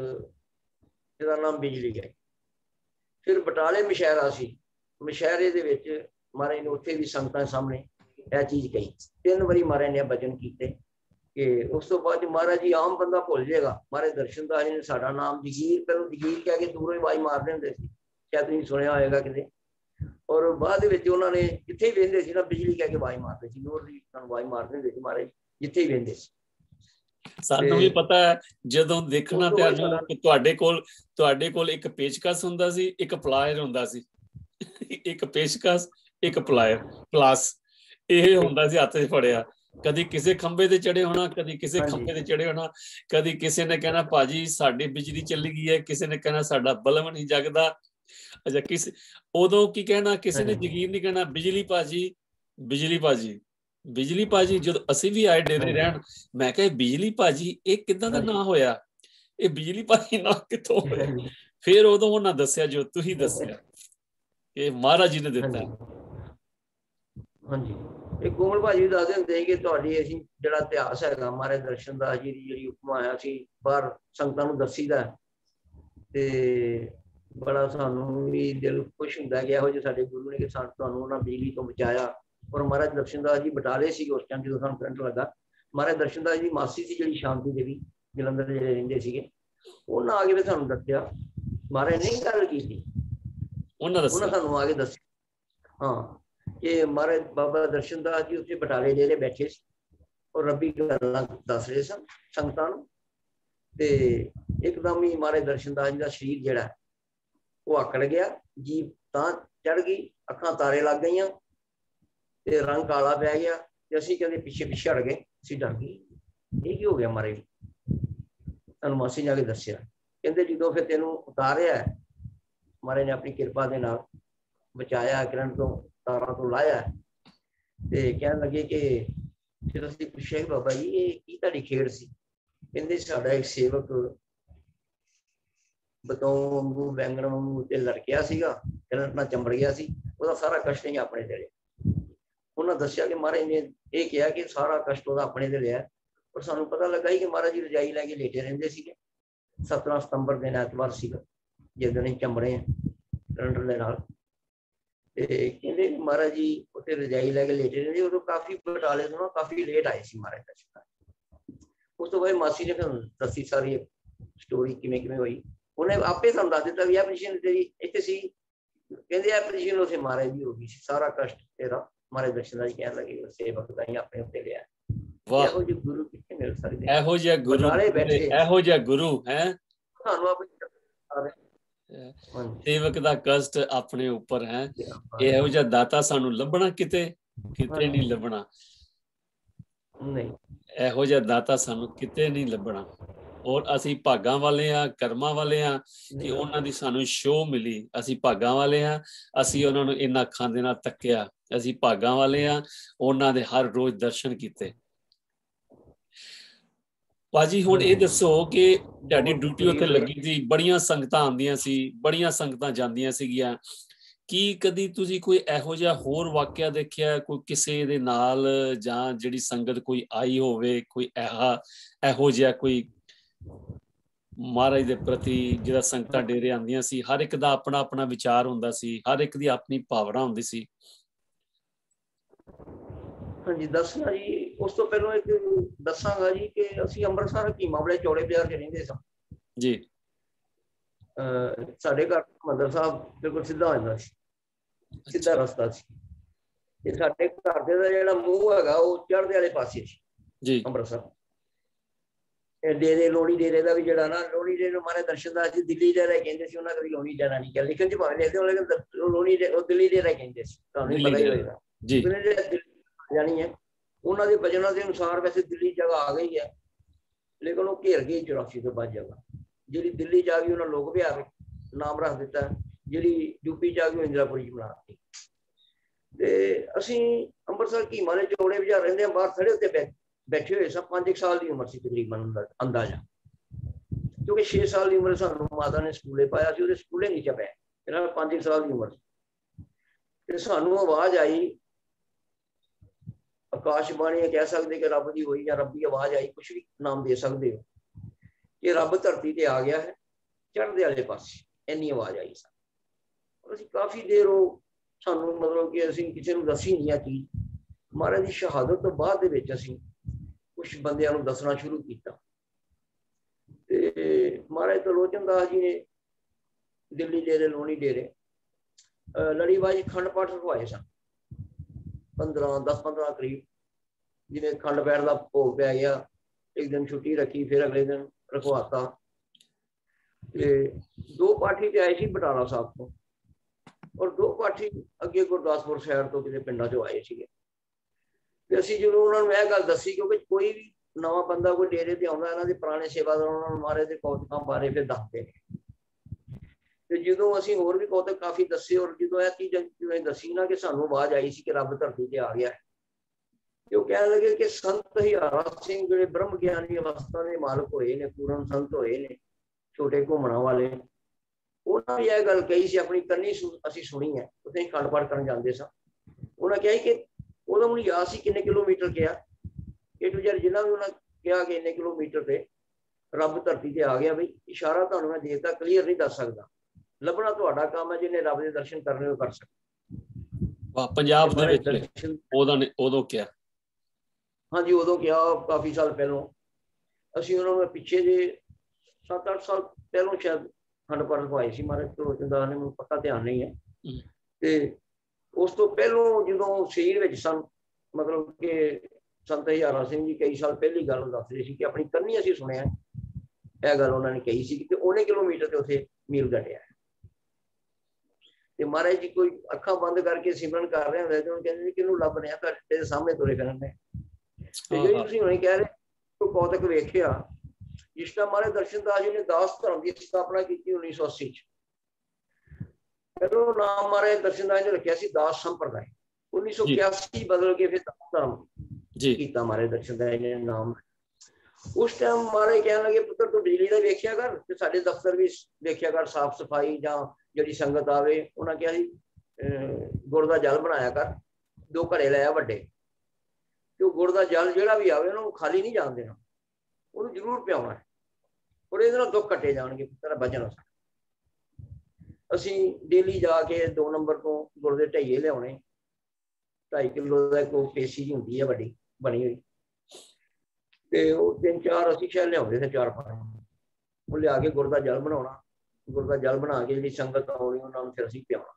तेरा नाम बिजली है। फिर बटाले मुशायरा सी, मुशायरे दे विच महाराज ने उत्थे भी संगतां सामने यह चीज कही। तीन बारी महाराज ने वचन किए कि उस तो बाद महाराज जी आम बंदा भुल जाएगा। महाराज दर्शन दास जी ने साडा नाम जगीर, पहलों जगीर कह के दूरों ही आवाज मारते होंगे, शायद तुसीं सुनिया होएगा किते। और बाद विच उन्होंने जिथे ही वेंदे सी ना बिजली कह के आवाज मारते सी, दूर दी आवाज मारते होंगे सी महाराज जिथे ही वेंदे सी। ਸਾਨੂੰ ਵੀ ਪਤਾ ਹੈ ਜਦੋਂ ਦੇਖਣਾ ਤੁਹਾਨੂੰ ਕਿ ਤੁਹਾਡੇ ਕੋਲ ਤੁਹਾਡੇ ਕੋਲ ਇੱਕ ਪੇਚਕਸ ਹੁੰਦਾ ਸੀ, ਇੱਕ ਪਲਾਇਰ ਹੁੰਦਾ ਸੀ, ਇੱਕ ਪੇਚਕਸ ਇੱਕ ਪਲਾਇਰ ਪਲਾਸ ਇਹ ਹੁੰਦਾ ਸੀ ਹੱਥ 'ਚ ਫੜਿਆ। ਕਦੀ ਕਿਸੇ ਖੰਭੇ ਤੇ ਚੜੇ ਹੋਣਾ, ਕਦੀ ਕਿਸੇ ਖੰਭੇ ਤੇ ਚੜੇ ਹੋਣਾ, ਕਦੀ ਕਿਸੇ ਨੇ ਕਹਿਣਾ ਭਾਜੀ ਸਾਡੀ ਬਿਜਲੀ ਚੱਲੀ ਗਈ ਹੈ, ਕਿਸੇ ਨੇ ਕਹਿਣਾ ਸਾਡਾ ਬਲਬ ਨਹੀਂ ਜਗਦਾ। ਅੱਛਾ ਕਿਸੇ ਉਦੋਂ ਕੀ ਕਹਿਣਾ, ਕਿਸੇ ਨੇ ਯਕੀਨ ਨਹੀਂ ਕਹਿਣਾ ਬਿਜਲੀ ਭਾਜੀ ਬਿਜਲੀ ਭਾਜੀ ਬਿਜਲੀ ਭਾਜੀ। ਜਦੋਂ ਅਸੀਂ ਵੀ ਆਏ ਡੇਰੇ ਰਹਿਣ, ਮੈਂ ਕਿਹਾ ਬਿਜਲੀ ਭਾਜੀ ਇਹ ਕਿੱਦਾਂ ਦਾ ਨਾਂ ਹੋਇਆ, ਇਹ ਬਿਜਲੀ ਭਾਜੀ ਨਾਂ ਕਿੱਥੋਂ ਹੋਇਆ। ਫਿਰ ਉਦੋਂ ਉਹਨਾਂ ਦੱਸਿਆ ਜੋ ਤੁਸੀਂ ਦੱਸਿਆ ਕਿ ਮਹਾਰਾਜ ਜੀ ਨੇ ਦਿੱਤਾ। ਹਾਂਜੀ ਇਹ ਕੋਮਲ ਭਾਜੀ ਦੱਸਦੇ ਹੁੰਦੇ ਕਿ ਤੁਹਾਡੀ ਅਸੀਂ ਜਿਹੜਾ ਇਤਿਹਾਸ ਹੈਗਾ ਮਹਾਰਾਜ ਦਰਸ਼ਨ ਦਾਸ ਜੀ ਦੀ ਜਿਹੜੀ ਉਪਮਾ ਆਇਆ ਸੀ ਬਾਹਰ ਸੰਗਤਾਂ ਨੂੰ ਦੱਸੀਦਾ, ਤੇ ਬੜਾ ਸਾਨੂੰ ਵੀ ਦਿਲ ਖੁਸ਼ ਹੁੰਦਾ ਕਿ ਇਹੋ ਜਿਹੇ ਸਾਡੇ ਗੁਰੂ ਨੇ ਕਿ ਸਾਨੂੰ ਤੁਹਾਨੂੰ ਉਹਨਾਂ ਬਿਜਲੀ ਤੋਂ ਬਚਾਇਆ। और महाराज दर्शन दास जी बटाले सी उस टाइम जो सानू करंट लगा। महाराज दर्शन दास जी मासी सी जी शांति देवी जलंधर जिहड़े रहिंदे सीगे, उन्हां आ के फिर सानू दस्सिया। महाराज ने गल कीती, उन्हां सानू आ के दस्सिया हाँ कि महाराज बाबा दर्शन दास जी उत्थे बटाले डेरे बैठे सी और रब्बी गल्लां दस रहे सन संगतां नूं। ते एकदम ही महाराज दर्शन दास जी दा शरीर जिहड़ा वो आकड़ गया, जीभ तां चढ़ गई, अखां तारे लग गईयां, ते रंग काला पै गया। ते असीं कहंदे पिछे पिछे हट गए, असीं डर गए ये की हो गया। मारे सानूं मासी जाके दस्सिया, कहंदे जदों फिर तैनूं उतारिया महाराज ने अपनी किरपा दे नाल बचाया, किरण तो तारां तो लाया। ते कहण लगे कि फिर असीं पुछिआ बाबा जी ये की तुहाडी खेड़ सी। कहंदे साडा एक सेवक बतौं वांगू बैंगण वांगू ते लड़किया सीगा, किरण नाल चंबड़ गया सी, ਉਹਦਾ सारा कष्ट ही अपने ते लिया। उन्होंने दस्सिया कि महाराज ने यह कहा कि सारा कष्ट वह अपने ते लिया। और सानू पता लगा ही कि महाराज जी रजाई लैके लेटे रहिंदे सीगे। सत्रह सितंबर दिन ऐतवार सीगा जिस दिन असीं चंबड़े हैं सिलेंडर दे नाल। ਤੇ ਕਹਿੰਦੇ ਮਹਾਰਾਜ ਜੀ ਉੱਥੇ ਰਜਾਈ ਲੈ ਕੇ ਲੇਟੇ ਨੇ ਜੀ। ਉਦੋਂ ਕਾਫੀ ਬਟਾਲੇ ਤੋਂ ਨਾ ਕਾਫੀ ਲੇਟ ਆਏ ਸੀ ਮਹਾਰਾਜ ਦਰਸ਼ਨ। ਉਸ ਤੋਂ ਬਾਅਦ ਮਾਸੀ ਨੇ ਫਿਰ ਦੱਸੀ ਸਾਰੀ ਸਟੋਰੀ ਕਿਵੇਂ ਕਿਵੇਂ ਹੋਈ। ਉਹਨੇ ਆਪੇ ਤੁਹਾਨੂੰ ਦੱਸ ਦਿੱਤਾ ਵੀ ਆਹ ਪੋਜੀਸ਼ਨ ਤੇਰੀ ਇੱਥੇ ਸੀ। ਕਹਿੰਦੇ ਆਹ ਪੋਜੀਸ਼ਨ ਉੱਥੇ ਮਹਾਰਾਜ ਦੀ ਹੋ ਗਈ ਸੀ। ਸਾਰਾ ਕਸ਼ਟ ਤੇਰਾ ਮਹਾਰਾਜ ਦਰਸ਼ਨ ਜੀ ਕਹਿਣ ਲੱਗੇ ਸੇਵਕ ਦਾ ਹੀ ਆਪਣੇ ਉੱਤੇ ਲਿਆ। ਇਹੋ ਜਿਹੇ ਗੁਰੂ ਕਿੱਥੇ ਮਿਲ ਸਕਦੇ? ਇਹੋ ਜਿਹਾ ਗੁਰੂ, ਇਹੋ ਜਿਹਾ ਗੁਰੂ ਹੈ ਤੁਹਾਨੂੰ ਆਪਣੀ ਸੇਵਕ ਦਾ ਕਸ਼ਟ ਆਪਣੇ ਉੱਪਰ ਹੈ। ਇਹੋ ਜਿਹਾ ਦਾਤਾ ਸਾਨੂੰ ਲੱਭਣਾ ਕਿਤੇ ਕਿਤੇ ਨਹੀਂ ਲੱਭਣਾ। ਨਹੀਂ, ਇਹੋ ਜਿਹਾ ਦਾਤਾ ਸਾਨੂੰ ਕਿਤੇ ਨਹੀਂ ਲੱਭਣਾ। ਔਰ ਅਸੀਂ ਭਾਗਾਂ ਵਾਲੇ ਆ, ਕਰਮਾਂ ਵਾਲੇ ਆ ਕਿ ਉਹਨਾਂ ਦੀ ਸਾਨੂੰ ਸ਼ੋਅ ਮਿਲੀ। ਅਸੀਂ ਭਾਗਾਂ ਵਾਲੇ ਆ, ਅਸੀਂ ਉਹਨਾਂ ਨੂੰ ਇਹਨਾਂ ਅੱਖਾਂ ਦੇ ਨਾਲ ਤੱਕਿਆ। ਅਸੀਂ ਭਾਗਾਂ ਵਾਲੇ ਆ, ਉਹਨਾਂ ਦੇ ਹਰ ਰੋਜ਼ ਦਰਸ਼ਨ ਕੀਤੇ। ਭਾਜੀ ਹੁਣ ਇਹ ਦੱਸੋ ਕਿ ਤੁਹਾਡੀ ਡਿਊਟੀ ਉੱਥੇ ਲੱਗੀ ਸੀ, ਬੜੀਆਂ ਸੰਗਤਾਂ ਆਉਂਦੀਆਂ ਸੀ, ਬੜੀਆਂ ਸੰਗਤਾਂ ਜਾਂਦੀਆਂ ਸੀਗੀਆਂ। ਕੀ ਕਦੀ ਤੁਸੀਂ ਕੋਈ ਇਹੋ ਜਿਹਾ ਹੋਰ ਵਾਕਿਆ ਦੇਖਿਆ ਕੋਈ ਕਿਸੇ ਦੇ ਨਾਲ, ਜਾਂ ਜਿਹੜੀ ਸੰਗਤ ਕੋਈ ਆਈ ਹੋਵੇ, ਕੋਈ ਇਹੋ ਇਹੋ ਜਿਹਾ ਕੋਈ ਮਹਾਰਾਜ ਦੇ ਪ੍ਰਤੀ ਜਿਹੜਾ ਸੰਗਤਾਂ ਡੇਰੇ ਆਉਂਦੀਆਂ ਸੀ, ਹਰ ਇੱਕ ਦਾ ਆਪਣਾ ਆਪਣਾ ਵਿਚਾਰ ਹੁੰਦਾ ਸੀ, ਹਰ ਇੱਕ ਦੀ ਆਪਣੀ ਭਾਵਨਾ ਹੁੰਦੀ ਸੀ? ਹਾਂਜੀ ਦੱਸਣਾ ਜੀ। ਉਸ ਤੋਂ ਪਹਿਲਾਂ ਇੱਕ ਦੱਸਾਂਗਾ ਜੀ ਕਿ ਅਸੀਂ ਅੰਮ੍ਰਿਤਸਰ ਹਕੀਮਾਂ ਵਾਲੇ ਚੌੜੇ ਬਾਜ਼ਾਰ 'ਚ ਰਹਿੰਦੇ ਸਾਂ ਜੀ। ਅਹ ਸਾਡੇ ਘਰ ਮੰਦਰ ਸਾਹਿਬ ਬਿਲਕੁਲ ਸਿੱਧਾ ਹੋ ਜਾਂਦਾ ਸੀ, ਸਿੱਧਾ ਰਸਤਾ ਸੀ। ਤੇ ਸਾਡੇ ਘਰ ਦੇ ਦਾ ਜਿਹੜਾ ਮੂੰਹ ਹੈਗਾ ਉਹ ਚੜ੍ਹਦੇ ਵਾਲੇ ਪਾਸੇ ਸੀ ਜੀ, ਅੰਮ੍ਰਿਤਸਰ। ਡੇਰੇ ਲੋਹੜੀ ਡੇਰੇ ਦਾ ਵੀ ਜਿਹੜਾ ਨਾ, ਲੋਹੜੀ ਡੇਰੇ ਨੂੰ ਮਾਰੇ ਦਰਸ਼ਨ ਦਾ ਅਸੀਂ ਦਿੱਲੀ ਡੇਰਾ ਕਹਿੰਦੇ ਸੀ। ਉਹਨਾਂ ਕਦੀ ਲੋਹੜੀ ਡੇਰਾ ਨਹੀਂ ਕਿਹਾ, ਲਿਖਣ 'ਚ ਭਾਵੇਂ ਲਿਖਦੇ ਹੋ, ਲੇਕਿਨ ਲੋਹੜੀ ਉਹ ਦਿੱਲੀ ਡੇਰਾ ਕਹਿੰਦੇ ਸੀ। ਤੁਹਾਨੂੰ ਪਤਾ ਹੀ ਹੋਏਗਾ ਜੀ। ਜਾਣੀ ਹੈ ਉਹਨਾਂ ਦੇ ਵਜਨਾਂ ਦੇ ਅਨੁਸਾਰ ਵੈਸੇ ਦਿੱਲੀ ਜਗ੍ਹਾ ਆ ਗਈ ਹੈ, ਲੇਕਿਨ ਉਹ ਘੇਰ ਗਈ ਚੁਰਾਸੀ ਤੋਂ ਬਾਅਦ ਜਗ੍ਹਾ। ਜਿਹੜੀ ਦਿੱਲੀ 'ਚ ਆ ਗਈ ਉਹਨਾਂ ਲੋਕ ਵਿਹਾਰ ਨਾਮ ਰੱਖ ਦਿੱਤਾ, ਜਿਹੜੀ ਯੂਪੀ 'ਚ ਆ ਗਈ ਉਹ ਇੰਦਰਾਪੁਰੀ 'ਚ ਬਣਾ ਦਿੱਤੀ। ਤੇ ਅਸੀਂ ਅੰਮ੍ਰਿਤਸਰ ਹਕੀਮਾਂ ਦੇ ਚੌੜੇ ਬਾਜ਼ਾਰ ਰਹਿੰਦੇ ਹਾਂ, ਬਾਹਰ ਥੜੇ ਉੱਤੇ ਬੈ ਬੈਠੇ ਹੋਏ ਸਾਂ। ਪੰਜ ਇੱਕ ਸਾਲ ਦੀ ਉਮਰ ਸੀ ਤਕਰੀਬਨ ਅੰਦਾਜ਼ਾ, ਕਿਉਂਕਿ ਛੇ ਸਾਲ ਦੀ ਉਮਰ ਸਾਨੂੰ ਮਾਤਾ ਨੇ ਸਕੂਲੇ ਪਾਇਆ ਸੀ, ਉਹਦੇ ਸਕੂਲੇ ਨੀਚੇ ਪਿਆ। ਇਹਨਾਂ ਪੰਜ ਇੱਕ ਸਾਲ ਦੀ ਉਮਰ ਸੀ ਤੇ ਸਾਨੂੰ ਆਵਾਜ਼ ਆਈ, ਆਕਾਸ਼ਬਾਣੀ ਕਹਿ ਸਕਦੇ ਕਿ ਰੱਬ ਦੀ ਹੋਈ ਜਾਂ ਰੱਬੀ ਆਵਾਜ਼ ਆਈ, ਕੁਛ ਵੀ ਨਾਮ ਦੇ ਸਕਦੇ ਹੋ, ਕਿ ਰੱਬ ਧਰਤੀ ਤੇ ਆ ਗਿਆ ਹੈ ਚੜ੍ਹਦੇ ਵਾਲੇ ਪਾਸੇ। ਇੰਨੀ ਆਵਾਜ਼ ਆਈ ਸਾਨੂੰ। ਅਸੀਂ ਕਾਫੀ ਦੇਰ ਉਹ ਸਾਨੂੰ ਮਤਲਬ ਕਿ ਅਸੀਂ ਕਿਸੇ ਨੂੰ ਦੱਸੀ ਨਹੀਂ ਆ ਚੀਜ਼। ਮਹਾਰਾਜ ਦੀ ਸ਼ਹਾਦਤ ਤੋਂ ਬਾਅਦ ਦੇ ਵਿੱਚ ਅਸੀਂ ਕੁਛ ਬੰਦਿਆਂ ਨੂੰ ਦੱਸਣਾ ਸ਼ੁਰੂ ਕੀਤਾ। ਤੇ ਮਹਾਰਾਜ ਤਰਲੋਚਨ ਦਾਸ ਜੀ ਨੇ ਦਿੱਲੀ ਡੇਰੇ ਲੋਹਣੀ ਡੇਰੇ ਲੜੀਵਾਜੀ ਖੰਡ ਪਾਠ ਰਖਵਾਏ ਸਨ, ਪੰਦਰਾਂ ਦਸ ਪੰਦਰਾਂ ਕਰੀਬ। ਜਿਵੇਂ ਖੰਡ ਪੈਰ ਦਾ ਭੋਗ ਪੈ ਗਿਆ, ਇੱਕ ਦਿਨ ਛੁੱਟੀ ਰੱਖੀ, ਫਿਰ ਅਗਲੇ ਦਿਨ ਰਖਵਾਤਾ। ਤੇ ਦੋ ਪਾਠੀ ਤੇ ਆਏ ਸੀ ਬਟਾਲਾ ਸਾਹਿਬ ਤੋਂ, ਔਰ ਦੋ ਪਾਠੀ ਅੱਗੇ ਗੁਰਦਾਸਪੁਰ ਸ਼ਹਿਰ ਤੋਂ ਕਿਤੇ ਪਿੰਡਾਂ ਚੋਂ ਆਏ ਸੀਗੇ। ਤੇ ਅਸੀਂ ਜਦੋਂ ਉਹਨਾਂ ਨੂੰ ਇਹ ਗੱਲ ਦੱਸੀ, ਕਿਉਂਕਿ ਕੋਈ ਵੀ ਨਵਾਂ ਬੰਦਾ ਕੋਈ ਡੇਰੇ ਤੇ ਆਉਂਦਾ, ਇਹਨਾਂ ਦੇ ਪੁਰਾਣੇ ਸੇਵਾਦਾਰ ਉਹਨਾਂ ਨੂੰ ਮਹਾਰਾਜ ਦੇ ਕੌਤਕਾਂ ਬਾਰੇ ਫਿਰ ਦੱਸਦੇ ਨੇ। ਤੇ ਜਦੋਂ ਅਸੀਂ ਹੋਰ ਵੀ ਕੌਤਕ ਕਾਫੀ ਦੱਸੇ, ਔਰ ਜਦੋਂ ਇਹ ਚੀਜ਼ ਜਿਵੇਂ ਦੱਸੀ ਨਾ ਕਿ ਸਾਨੂੰ ਆਵਾਜ਼ ਆਈ ਸੀ ਕਿ ਰੱਬ ਧਰਤੀ ਤੇ ਆ ਗਿਆ, ਤੇ ਉਹ ਕਹਿਣ ਲੱਗੇ ਕਿ ਸੰਤ ਹਿਆਰਾ ਸਿੰਘ ਜਿਹੜੇ ਬ੍ਰਹਮ ਗਿਆਨੀ ਅਵਸਥਾ ਦੇ ਮਾਲਕ ਹੋਏ ਨੇ, ਪੂਰਨ ਸੰਤ ਹੋਏ ਨੇ, ਛੋਟੇ ਘੁੰਮਣਾ ਵਾਲੇ, ਉਹਨਾਂ ਨੇ ਇਹ ਗੱਲ ਕਹੀ ਸੀ, ਆਪਣੀ ਕੰਨੀ ਅਸੀਂ ਸੁਣੀ ਹੈ। ਉੱਥੇ ਖੰਡ ਪਾਠ ਕਰਨ ਜਾਂਦੇ ਸਾਂ। ਉਹਨਾਂ ਕਿਹਾ ਕਿ ਉਹਦਾ ਮੈਨੂੰ ਯਾਦ ਸੀ ਕਿੰਨੇ ਕਿਲੋਮੀਟਰ ਕਿਹਾ, ਏ ਟੂ ਜ਼ੈਡ ਜਿੰਨਾ ਵੀ ਉਹਨਾਂ ਕਿਹਾ ਕਿ ਇੰਨੇ ਕਿਲੋਮੀਟਰ ਤੇ ਰੱਬ ਧਰਤੀ ਤੇ ਆ ਗਿਆ। ਬਈ ਇਸ਼ਾਰਾ ਤੁਹਾਨੂੰ ਮੈਂ ਦੇ ਦਿੱਤਾ, ਕਲੀਅਰ ਨਹੀਂ ਦੱਸ ਸਕਦਾ, ਲੱਭਣਾ ਤੁਹਾਡਾ ਕੰਮ ਹੈ। ਜਿਹਨੇ ਰੱਬ ਦੇ ਦਰਸ਼ਨ ਕਰਨੇ ਉਹ ਕਰ ਸਕਦਾ। ਪੰਜਾਬ ਦੇ ਵਿੱਚ ਉਹਦਾ ਨੇ ਉਦੋਂ ਕਿਹਾ? ਹਾਂਜੀ ਉਦੋਂ ਕਿਹਾ, ਕਾਫੀ ਸਾਲ ਪਹਿਲੋਂ। ਅਸੀਂ ਉਹਨਾਂ ਨੂੰ ਪਿੱਛੇ ਜੇ ਸੱਤ ਅੱਠ ਸਾਲ ਪਹਿਲੋਂ ਸ਼ਾਇਦ ਖੰਡ ਪਾਠ ਰਖਵਾਏ ਸੀ ਮਹਾਰਾਜ ਤਰਲੋਚਨ ਦਾਸ ਨੇ, ਮੈਨੂੰ ਪੱਕਾ ਧਿਆਨ ਨਹੀਂ ਹੈ। ਤੇ ਉਸ ਤੋਂ ਪਹਿਲੋਂ ਜਦੋਂ ਸਰੀਰ ਵਿੱਚ ਸਨ, ਮਤਲਬ ਕਿ ਸੰਤ ਹਿਆਰਾ ਸਿੰਘ ਜੀ ਕਈ ਸਾਲ ਪਹਿਲੀ ਗੱਲ ਦੱਸ ਰਹੇ ਸੀ ਕਿ ਆਪਣੀ ਕੰਨੀ ਅਸੀਂ ਸੁਣਿਆ ਇਹ ਗੱਲ ਉਹਨਾਂ ਨੇ ਕਹੀ ਸੀ ਕਿ ਉਹਨੇ ਕਿਲੋਮੀਟਰ ਤੇ ਉੱਥੇ ਮੀਲ ਘਟਿਆ। ਤੇ ਮਹਾਰਾਜ ਜੀ ਕੋਈ ਅੱਖਾਂ ਬੰਦ ਕਰਕੇ ਸਿਮਰਨ ਕਰ ਰਹੇ ਹੁੰਦੇ ਤੇ ਉਹਨੂੰ ਕਹਿੰਦੇ ਸੀ ਕਿਹਨੂੰ ਲੱਭ ਰਿਹਾ, ਤੁਹਾਡੇ ਸਾਹਮਣੇ ਤੁਰੇ ਫਿਰਨ ਨੇ। ਤੇ ਜਿਹੜੀ ਤੁਸੀਂ ਹੁਣੇ ਕਹਿ ਰਹੇ ਉਹ ਕੌਤਕ ਵੇਖਿਆ, ਜਿਸ ਤਰ੍ਹਾਂ ਮਹਾਰਾਜ ਦਰਸ਼ਨ ਦਾਸ ਜੀ ਨੇ ਦਾਸ ਧਰਮ ਦੀ ਸਥਾਪਨਾ ਕੀਤੀ ਉੱਨੀ ਸੌ ਅੱਸੀ ਚ। ਪਹਿਲੋਂ ਨਾਮ ਮਹਾਰਾਜ ਦਰਸ਼ਨ ਦਾਸ ਨੇ ਰੱਖਿਆ ਸੀ ਦਾਸ ਸੰਪਰਦਾਇ। ਉੱਨੀ ਸੌ ਇਕਿਆਸੀ ਬਦਲ ਕੇ ਫਿਰ ਦਾਸ ਧਰਮ ਕੀਤਾ ਮਹਾਰਾਜ ਦਰਸ਼ਨ ਦਾਸ ਨੇ ਨਾਮ। ਉਸ ਟਾਈਮ ਮਹਾਰਾਜ ਕਹਿਣ ਲੱਗੇ ਪੁੱਤਰ ਤੂੰ ਬਿਜਲੀ ਦਾ ਵੇਖਿਆ ਕਰ ਤੇ ਸਾਡੇ ਦਫ਼ਤਰ ਵੀ ਵੇਖਿਆ ਕਰ, ਸਾਫ਼ ਸਫਾਈ, ਜਾਂ ਜਿਹੜੀ ਸੰਗਤ ਆਵੇ ਉਹਨਾਂ ਕਿਹਾ ਸੀ ਗੁੜ ਦਾ ਜਲ ਬਣਾਇਆ ਕਰ, ਦੋ ਘੜੇ ਲੈ ਆ ਵੱਡੇ, ਤੇ ਉਹ ਗੁੜ ਦਾ ਜਲ ਜਿਹੜਾ ਵੀ ਆਵੇ ਉਹਨੂੰ ਖਾਲੀ ਨਹੀਂ ਜਾਣ ਦੇਣਾ, ਉਹਨੂੰ ਜ਼ਰੂਰ ਪਿਆਉਣਾ, ਔਰ ਇਹਦੇ ਨਾਲ ਦੁੱਖ ਕੱਟੇ ਜਾਣਗੇ, ਪੁੱਤਰ ਬਚਨ। ਅਸੀਂ ਡੇਲੀ ਜਾ ਕੇ ਦੋ ਨੰਬਰ ਤੋਂ ਗੁੜ ਦੇ ਢਈਏ ਲਿਆਉਣੇ, ਢਾਈ ਕਿਲੋ ਦਾ ਇੱਕ ਪੇਸੀ ਜਿਹੀ ਹੁੰਦੀ ਹੈ ਵੱਡੀ ਬਣੀ ਹੋਈ, ਤੇ ਉਹ ਤਿੰਨ ਚਾਰ ਅਸੀਂ ਸ਼ਾਇਦ ਲਿਆਉਂਦੇ ਸੀ, ਚਾਰ ਪੰਜ ਉਹ ਲਿਆ ਕੇ ਗੁੜ ਦਾ ਜਲ ਬਣਾਉਣਾ, ਗੁੜ ਦਾ ਜਲ ਬਣਾ ਕੇ ਜਿਹੜੀ ਸੰਗਤ ਆਉਣੀ ਉਹਨਾਂ ਨੂੰ ਫਿਰ ਅਸੀਂ ਪਿਆਉਣਾ।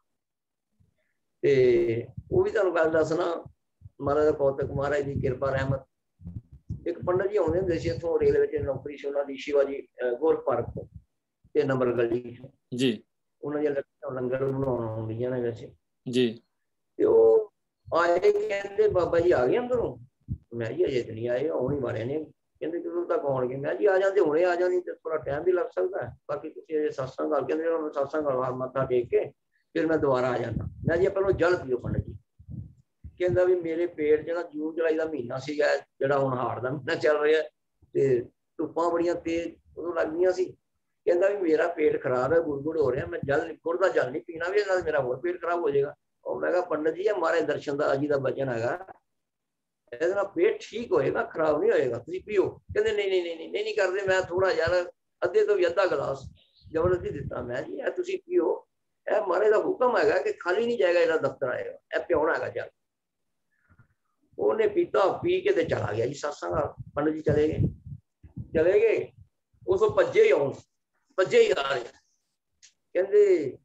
ਤੇ ਉਹ ਵੀ ਤੁਹਾਨੂੰ ਗੱਲ ਦੱਸਣਾ, ਮਹਾਰਾਜ ਦਾ ਕੌਤਕ, ਮਹਾਰਾਜ ਦੀ ਕਿਰਪਾ ਰਹਿਮਤ। ਇੱਕ ਪੰਡਤ ਜੀ ਆਉਂਦੇ ਹੁੰਦੇ ਸੀ ਇੱਥੋਂ, ਰੇਲ ਵਿੱਚ ਨੌਕਰੀ ਸੀ ਉਹਨਾਂ ਦੀ, ਸ਼ਿਵਾਜੀ ਗੋਰਖ ਪਾਰਕ ਤੋਂ, ਤਿੰਨ ਨੰਬਰ ਗਲੀ ਜੀ, ਉਹਨਾਂ ਦੀਆਂ ਲੰਗਰ ਬਣਾਉਣ ਆਉਂਦੀਆਂ ਨੇ ਵੈਸੇ ਜੀ। ਤੇ ਉਹ ਆਏ, ਕਹਿੰਦੇ ਬਾਬਾ ਜੀ ਆ ਗਏ ਅੰਦਰੋਂ? ਮੈਂ ਜੀ ਅਜੇ ਤਾਂ ਨਹੀਂ ਆਏ, ਆਉਣ ਹੀ ਵਾਲੇ ਨੇ। ਕਹਿੰਦੇ ਕਦੋਂ ਤੱਕ ਆਉਣਗੇ? ਮੈਂ ਜੀ ਆ ਜਾਂਦੇ ਹੁਣੇ ਆ ਜਾਂਦੀ, ਤੇ ਥੋੜਾ ਟਾਈਮ ਵੀ ਲੱਗ ਸਕਦਾ, ਬਾਕੀ ਤੁਸੀਂ ਅਜੇ ਸਤਸੰਗ ਕਰ, ਕਹਿੰਦੇ ਉਹਨਾਂ ਨੂੰ ਸਤਸੰਗ ਕਰਵਾ ਮੱਥਾ ਟੇਕ ਕੇ ਫਿਰ ਮੈਂ ਦੁਬਾਰਾ ਆ ਜਾਂਦਾ। ਮੈਂ ਜੀ ਪਹਿਲਾਂ ਜਲ ਪੀਓ ਪੰਡਤ ਜੀ। ਕਹਿੰਦਾ ਵੀ ਮੇਰੇ ਪੇਟ 'ਚ ਨਾ ਜੂਨ ਜੁਲਾਈ ਦਾ ਮਹੀਨਾ ਸੀਗਾ, ਜਿਹੜਾ ਹੁਣ ਹਾੜ ਦਾ ਮਹੀਨਾ ਚੱਲ ਰਿਹਾ, ਤੇ ਧੁੱਪਾਂ ਬੜੀਆਂ ਤੇਜ਼ ਉਦੋਂ ਲੱਗਦੀਆਂ ਸੀ। ਕਹਿੰਦਾ ਵੀ ਮੇਰਾ ਪੇਟ ਖਰਾਬ ਹੈ, ਗੁੜਗੁੜ ਹੋ ਰਿਹਾ, ਮੈਂ ਜਲ ਗੁੜ ਦਾ ਜਲ ਨਹੀਂ ਪੀਣਾ, ਵੀ ਇਹਦੇ ਨਾਲ ਮੇਰਾ ਹੋਰ ਪੇਟ ਖਰਾਬ ਹੋ ਜਾਏਗਾ। ਉਹ ਮੈਂ ਕਿਹਾ ਪੰਡਤ ਜੀ ਇਹ ਮਹਾਰਾਜ ਦਰਸ਼ਨ ਦਾਸ ਜੀ ਦਾ ਬਚਨ ਹੈਗਾ, ਇਹਦੇ ਨਾਲ ਪੇਟ ਠੀਕ ਹੋਏਗਾ, ਖਰਾਬ ਨਹੀਂ ਹੋਏਗਾ, ਤੁਸੀਂ ਪੀਓ। ਕਹਿੰਦੇ ਨਹੀਂ ਨਹੀਂ ਨਹੀਂ ਨਹੀਂ ਨਹੀਂ ਕਰਦੇ। ਮੈਂ ਥੋੜਾ ਯਾਰ ਅੱਧੇ ਤੋਂ ਵੀ ਅੱਧਾ ਗਲਾਸ ਜ਼ਬਰਦਸਤੀ ਦਿੱਤਾ। ਮੈਂ ਜੀ ਇਹ ਤੁਸੀਂ ਪੀਓ, ਇਹ ਮਹਾਰਾਜ ਦਾ ਹੁਕਮ ਹੈਗਾ ਕਿ ਖਾਲੀ ਨਹੀਂ ਜਾਏਗਾ, ਇਹਦਾ ਦਫ਼ਤਰ ਆਏਗਾ, ਇਹ ਪਿਆਉਣਾ ਹੈਗਾ ਜਲ। ਉਹਨੇ ਪੀਤਾ, ਪੀ ਕੇ ਤੇ ਚਲਾ ਗਿਆ ਜੀ ਸਤਸੰਗ। ਪੰਡਤ ਜੀ ਚਲੇ ਗਏ, ਚਲੇ ਗਏ ਉਸ ਤੋਂ ਭੱਜੇ ਹੀ ਆਉਣ, ਭੱਜੇ ਹੀ ਆ ਰਹੇ। ਕਹਿੰਦੇ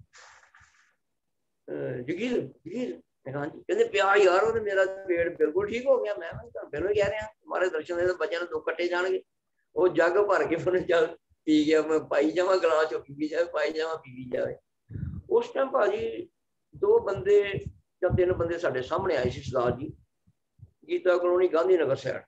ਜਗੀਰ ਜਗੀਰ ਹਾਂਜੀ, ਕਹਿੰਦੇ ਪਿਆ ਯਾਰ, ਉਹਨੇ ਮੇਰਾ ਪੇਟ ਬਿਲਕੁਲ ਠੀਕ ਹੋ ਗਿਆ। ਮੈਂ ਤੁਹਾਨੂੰ ਪਹਿਲਾਂ ਕਹਿ ਰਿਹਾ ਮਹਾਰਾਜ ਦਰਸ਼ਨ ਦੇ ਬੱਚਿਆਂ ਨੂੰ ਦੋ ਕੱਟੇ ਜਾਣਗੇ। ਉਹ ਜੱਗ ਭਰ ਕੇ ਉਹਨੇ ਜਲ ਪੀ ਗਿਆ, ਮੈਂ ਪਾਈ ਜਾਵਾਂ ਗਲਾਸ ਚੋਂ, ਪੀ ਜਾਵੇ, ਪਾਈ ਜਾਵਾਂ, ਪੀ ਜਾਵੇ। ਉਸ ਟਾਈਮ ਭਾਜੀ ਦੋ ਬੰਦੇ ਜਾਂ ਤਿੰਨ ਬੰਦੇ ਸਾਡੇ ਸਾਹਮਣੇ ਆਏ ਸੀ, ਸਰਦਾਰ ਜੀ, ਗੀਤਾ ਕਲੋਨੀ ਗਾਂਧੀ ਨਗਰ ਸਾਈਡ,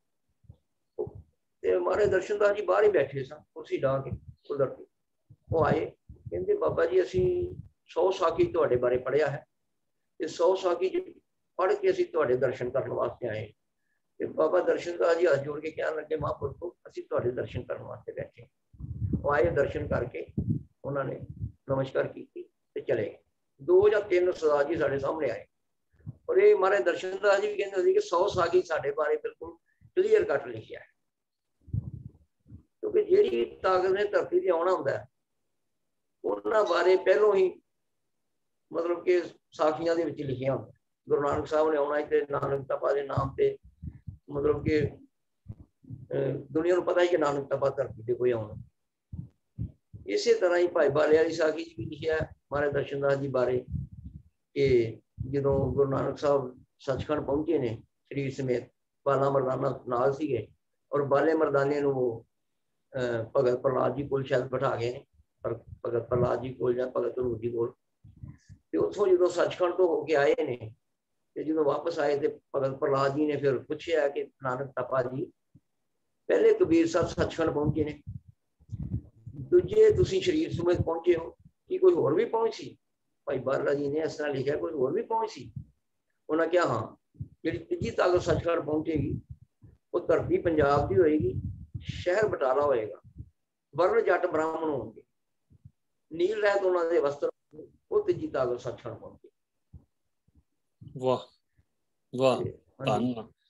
ਤੇ ਮਹਾਰਾਜ ਦਰਸ਼ਨ ਦਾਸ ਜੀ ਬਾਹਰ ਹੀ ਬੈਠੇ ਸਨ ਕੁਰਸੀ ਢਾਹ ਕੇ ਕੁਦਰਤੀ। ਉਹ ਆਏ, ਕਹਿੰਦੇ ਬਾਬਾ ਜੀ ਅਸੀਂ ਸੌ ਸਾਖੀ ਤੁਹਾਡੇ ਬਾਰੇ ਪੜ੍ਹਿਆ ਹੈ, ਤੇ ਸੌ ਸਾਖੀ ਪੜ੍ਹ ਕੇ ਅਸੀਂ ਤੁਹਾਡੇ ਦਰਸ਼ਨ ਕਰਨ ਵਾਸਤੇ ਆਏ। ਤੇ ਬਾਬਾ ਦਰਸ਼ਨ ਦਾਸ ਜੀ ਹੱਥ ਜੋੜ ਕੇ ਕਹਿਣ ਲੱਗੇ ਮਹਾਂਪੁਰਖੋ ਅਸੀਂ ਤੁਹਾਡੇ ਦਰਸ਼ਨ ਕਰਨ ਵਾਸਤੇ ਬੈਠੇ। ਉਹ ਆਏ, ਦਰਸ਼ਨ ਕਰਕੇ ਉਹਨਾਂ ਨੇ ਨਮਸਕਾਰ ਕੀਤੀ ਤੇ ਚਲੇ ਗਏ। ਦੋ ਜਾਂ ਤਿੰਨ ਸਰਦਾਰ ਜੀ ਸਾਡੇ ਸਾਹਮਣੇ ਆਏ, ਔਰ ਇਹ ਮਹਾਰਾਜ ਦਰਸ਼ਨ ਦਾਸ ਜੀ ਵੀ ਕਹਿੰਦੇ ਸੀ ਕਿ ਸੌ ਸਾਖੀ ਸਾਡੇ ਬਾਰੇ ਬਿਲਕੁਲ ਕਲੀਅਰ ਕੱਟ ਲਿਖਿਆ ਹੈ, ਕਿਉਂਕਿ ਜਿਹੜੀ ਤਾਕਤ ਨੇ ਧਰਤੀ ਤੇ ਆਉਣਾ ਹੁੰਦਾ ਉਹਨਾਂ ਬਾਰੇ ਪਹਿਲੋਂ ਹੀ ਮਤਲਬ ਕਿ ਸਾਖੀਆਂ ਦੇ ਵਿੱਚ ਲਿਖਿਆ ਹੁੰਦਾ। ਗੁਰੂ ਨਾਨਕ ਸਾਹਿਬ ਨੇ ਆਉਣਾ ਤੇ ਨਾਨਕ ਤਪਾ ਦੇ ਨਾਮ ਤੇ, ਮਤਲਬ ਕਿ ਦੁਨੀਆ ਨੂੰ ਪਤਾ ਹੀ ਕਿ ਨਾਨਕ ਤਪਾ ਧਰਤੀ ਤੇ ਕੋਈ ਆਉਣਾ। ਇਸੇ ਤਰ੍ਹਾਂ ਹੀ ਭਾਈ ਬਾਲੇ ਵਾਲੀ ਸਾਖੀ 'ਚ ਵੀ ਲਿਖਿਆ ਮਹਾਰਾਜ ਦਰਸ਼ਨ ਦਾਸ ਜੀ ਬਾਰੇ ਕਿ ਜਦੋਂ ਗੁਰੂ ਨਾਨਕ ਸਾਹਿਬ ਸੱਚਖੰਡ ਪਹੁੰਚੇ ਨੇ ਸਰੀਰ ਸਮੇਤ, ਬਾਲਾ ਮਰਦਾਨਾ ਨਾਲ ਸੀਗੇ, ਔਰ ਬਾਲੇ ਮਰਦਾਨੇ ਨੂੰ ਉਹ ਭਗਤ ਪ੍ਰਹਲਾਦ ਜੀ ਕੋਲ ਸ਼ਾਇਦ ਬਿਠਾ ਗਏ ਨੇ, ਪਰ ਭਗਤ ਪ੍ਰਹਲਾਦ ਜੀ ਕੋਲ ਜਾਂ ਭਗਤ ਧਨੂਰ ਜੀ ਕੋਲ। ਤੇ ਉੱਥੋਂ ਜਦੋਂ ਸੱਚਖੰਡ ਤੋਂ ਹੋ ਕੇ ਆਏ ਨੇ, ਤੇ ਜਦੋਂ ਵਾਪਸ ਆਏ ਤੇ ਭਗਤ ਪ੍ਰਹਲਾਦ ਜੀ ਨੇ ਫਿਰ ਪੁੱਛਿਆ ਕਿ ਨਾਨਕ ਤਪਾ ਜੀ ਪਹਿਲੇ ਕਬੀਰ ਸਾਹਿਬ ਸੱਚਖੰਡ ਪਹੁੰਚੇ ਨੇ, ਦੂਜੇ ਤੁਸੀਂ ਸਰੀਰ ਸਮੇਤ ਪਹੁੰਚੇ ਹੋ, ਕੀ ਕੋਈ ਹੋਰ ਵੀ ਪਹੁੰਚ ਸੀ? ਭਾਈ ਬਾਲਾ ਜੀ ਨੇ ਇਸ ਤਰ੍ਹਾਂ ਲਿਖਿਆ ਕੋਈ ਹੋਰ ਵੀ ਪਹੁੰਚ ਸੀ? ਉਹਨਾਂ ਕਿਹਾ ਹਾਂ, ਜਿਹੜੀ ਤੀਜੀ ਤਾਕਤ ਸੱਚਖੰਡ ਪਹੁੰਚੇਗੀ ਉਹ ਧਰਤੀ ਪੰਜਾਬ ਦੀ ਹੋਏਗੀ, ਸ਼ਹਿਰ ਬਟਾਲਾ ਹੋਏਗਾ, ਵਰਨ ਜੱਟ ਬ੍ਰਾਹਮਣ ਹੋਣਗੇ, ਨੀਲ ਰਹਿਤ ਉਹਨਾਂ ਦੇ ਵਸਤਰ, ਉਹ ਤੀਜੀ ਤਾਕਤ ਸੱਚਖੰਡ ਪਹੁੰਚੇ। ਵਾਹ ਵਾਹ, ਧੰਨ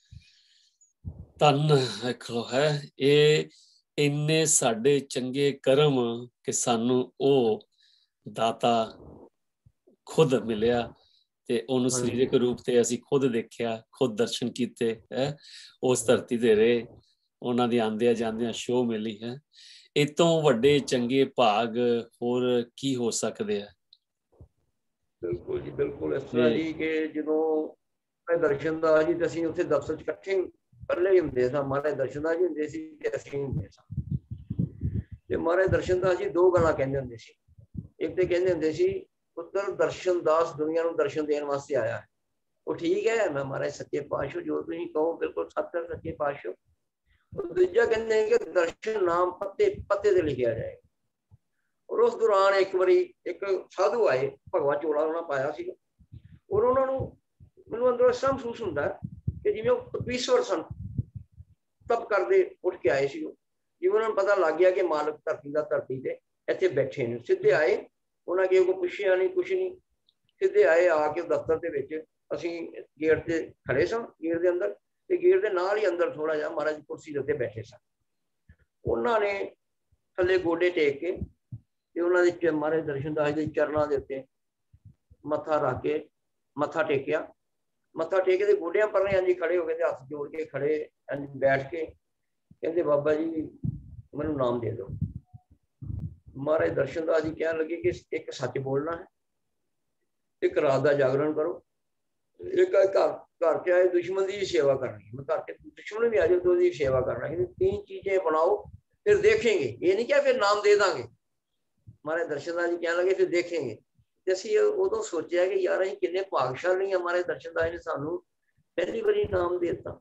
ਧੰਨ ਵੇਖੋ ਹੈ ਇਹ ਇੰਨੇ ਸਾਡੇ ਚੰਗੇ ਕਰਮ ਕਿ ਸਾਨੂੰ ਉਹ ਦਾਤਾ ਖੁਦ ਮਿਲਿਆ ਤੇ ਉਹਨੂੰ ਸਰੀਰਕ ਰੂਪ ਤੇ ਅਸੀਂ ਖੁਦ ਦੇਖਿਆ, ਖੁਦ ਦਰਸ਼ਨ ਕੀਤੇ ਹੈ, ਉਸ ਧਰਤੀ ਤੇ ਰਹੇ, ਉਹਨਾਂ ਦੀ ਆਂਦਿਆਂ ਜਾਂਦਿਆਂ ਸ਼ੋਅ ਮਿਲੀ ਹੈ। ਇਹ ਤੋਂ ਵੱਡੇ ਚੰਗੇ ਭਾਗ ਹੋਰ ਕੀ ਹੋ ਸਕਦੇ ਆ? ਬਿਲਕੁਲ ਜੀ ਬਿਲਕੁਲ। ਇਸ ਤਰ੍ਹਾਂ ਜੀ ਕਿ ਜਦੋਂ ਦਰਸ਼ਨ ਦਾਸ ਜੀ ਤੇ ਅਸੀਂ ਉੱਥੇ ਦਫ਼ਤਰ 'ਚ ਇਕੱਠੇ ਇਕੱਲੇ ਹੀ ਹੁੰਦੇ ਸਾਂ, ਮਹਾਰਾਜ ਦਰਸ਼ਨ ਦਾਸ ਜੀ ਹੁੰਦੇ ਸੀ ਤੇ ਅਸੀਂ ਹੁੰਦੇ ਸਾਂ। ਤੇ ਮਹਾਰਾਜ ਦਰਸ਼ਨ ਦਾਸ ਜੀ ਦੋ ਗੱਲਾਂ ਕਹਿੰਦੇ ਹੁੰਦੇ ਸੀ। ਇੱਕ ਤੇ ਕਹਿੰਦੇ ਹੁੰਦੇ ਸੀ ਪੁੱਤਰ ਦਰਸ਼ਨ ਦਾਸ ਦੁਨੀਆ ਨੂੰ ਦਰਸ਼ਨ ਦੇਣ ਵਾਸਤੇ ਆਇਆ ਹੈ। ਉਹ ਠੀਕ ਹੈ, ਮੈਂ ਮਹਾਰਾਜ ਸੱਚੇ ਪਾਤਸ਼ਾਹ ਜੋ ਤੁਸੀਂ ਕਹੋ ਬਿਲਕੁਲ ਸੱਚ ਹੈ ਸੱਚੇ ਪਾਤਸ਼ਾਹ। ਦੂਜਾ ਕਹਿੰਦੇ ਕਿ ਦਰਸ਼ਨ ਨਾਮ ਪੱਤੇ ਪੱਤੇ ਤੇ ਲਿਖਿਆ ਜਾਏਗਾ। ਔਰ ਉਸ ਦੌਰਾਨ ਇੱਕ ਵਾਰੀ ਇੱਕ ਸਾਧੂ ਆਏ, ਭਗਵਾ ਚੋਲਾ ਉਹਨਾਂ ਪਾਇਆ ਸੀਗਾ, ਔਰ ਉਹਨਾਂ ਨੂੰ ਮੈਨੂੰ ਅੰਦਰੋਂ ਇਸ ਤਰ੍ਹਾਂ ਮਹਿਸੂਸ ਹੁੰਦਾ ਕਿ ਜਿਵੇਂ ਉਹ ਤਪੀਸ਼ਵਰ ਸਨ, ਤਪ ਕਰਦੇ ਉੱਠ ਕੇ ਆਏ ਸੀ। ਜਿਵੇਂ ਉਹਨਾਂ ਨੂੰ ਪਤਾ ਲੱਗ ਗਿਆ ਕਿ ਮਾਲਕ ਧਰਤੀ ਦਾ ਧਰਤੀ ਤੇ ਇੱਥੇ ਬੈਠੇ ਨੇ। ਸਿੱਧੇ ਆਏ, ਉਹਨਾਂ ਕਿਸੇ ਕੋਲ ਪੁੱਛਿਆ ਨਹੀਂ ਕੁਛ ਨਹੀਂ, ਸਿੱਧੇ ਆਏ ਆ ਕੇ ਦਫ਼ਤਰ ਦੇ ਵਿੱਚ। ਅਸੀਂ ਗੇਟ ਤੇ ਖੜੇ ਸਾਂ, ਗੇਟ ਦੇ ਅੰਦਰ, ਤੇ ਗੇਟ ਦੇ ਨਾਲ ਹੀ ਅੰਦਰ ਥੋੜਾ ਜਿਹਾ ਮਹਾਰਾਜ ਕੁਰਸੀ ਦੇ ਉੱਤੇ ਬੈਠੇ ਸਨ। ਉਹਨਾਂ ਨੇ ਥੱਲੇ ਗੋਡੇ ਟੇਕ ਕੇ ਤੇ ਉਹਨਾਂ ਦੇ ਮਹਾਰਾਜ ਦਰਸ਼ਨ ਦਾਸ ਦੇ ਚਰਨਾਂ ਦੇ ਉੱਤੇ ਮੱਥਾ ਰੱਖ ਕੇ ਮੱਥਾ ਟੇਕਿਆ। ਮੱਥਾ ਟੇਕ ਕੇ ਗੋਡਿਆਂ ਪਰਲੇ ਇੰਝ ਖੜੇ ਹੋ ਗਏ ਤੇ ਹੱਥ ਜੋੜ ਕੇ ਖੜੇ ਇੰਝ ਬੈਠ ਕੇ ਕਹਿੰਦੇ ਬਾਬਾ ਜੀ ਮੈਨੂੰ ਨਾਮ ਦੇ ਦਿਓ। ਮਹਾਰਾਜ ਦਰਸ਼ਨ ਦਾਸ ਜੀ ਕਹਿਣ ਲੱਗੇ ਕਿ ਇੱਕ ਸੱਚ ਬੋਲਣਾ ਹੈ, ਇੱਕ ਰਾਤ ਦਾ ਜਾਗਰਣ ਕਰੋ, ਇੱਕ ਘਰ ਘਰ ਚ ਆਏ ਦੁਸ਼ਮਣ ਦੀ ਸੇਵਾ करनी, मैं घर के दुश्मन भी आ जाए तो उसकी सेवा करना। तीन चीजें बनाओ फिर देखेंगे। ये नहीं क्या फिर नाम दे देंगे। महाराज दर्शन दास जी कहने लगे फिर देखेंगे। ਤੇ ਅਸੀਂ ਉਦੋਂ ਸੋਚਿਆ ਕਿ ਯਾਰ ਅਸੀਂ ਕਿੰਨੇ ਭਾਗਸ਼ਾਲੀ ਹਾਂ, ਮਹਾਰਾਜ ਦਰਸ਼ਨ ਦਾਸ ਨੇ ਸਾਨੂੰ ਪਹਿਲੀ ਵਾਰੀ ਨਾਮ ਦੇ ਦਿੱਤਾ।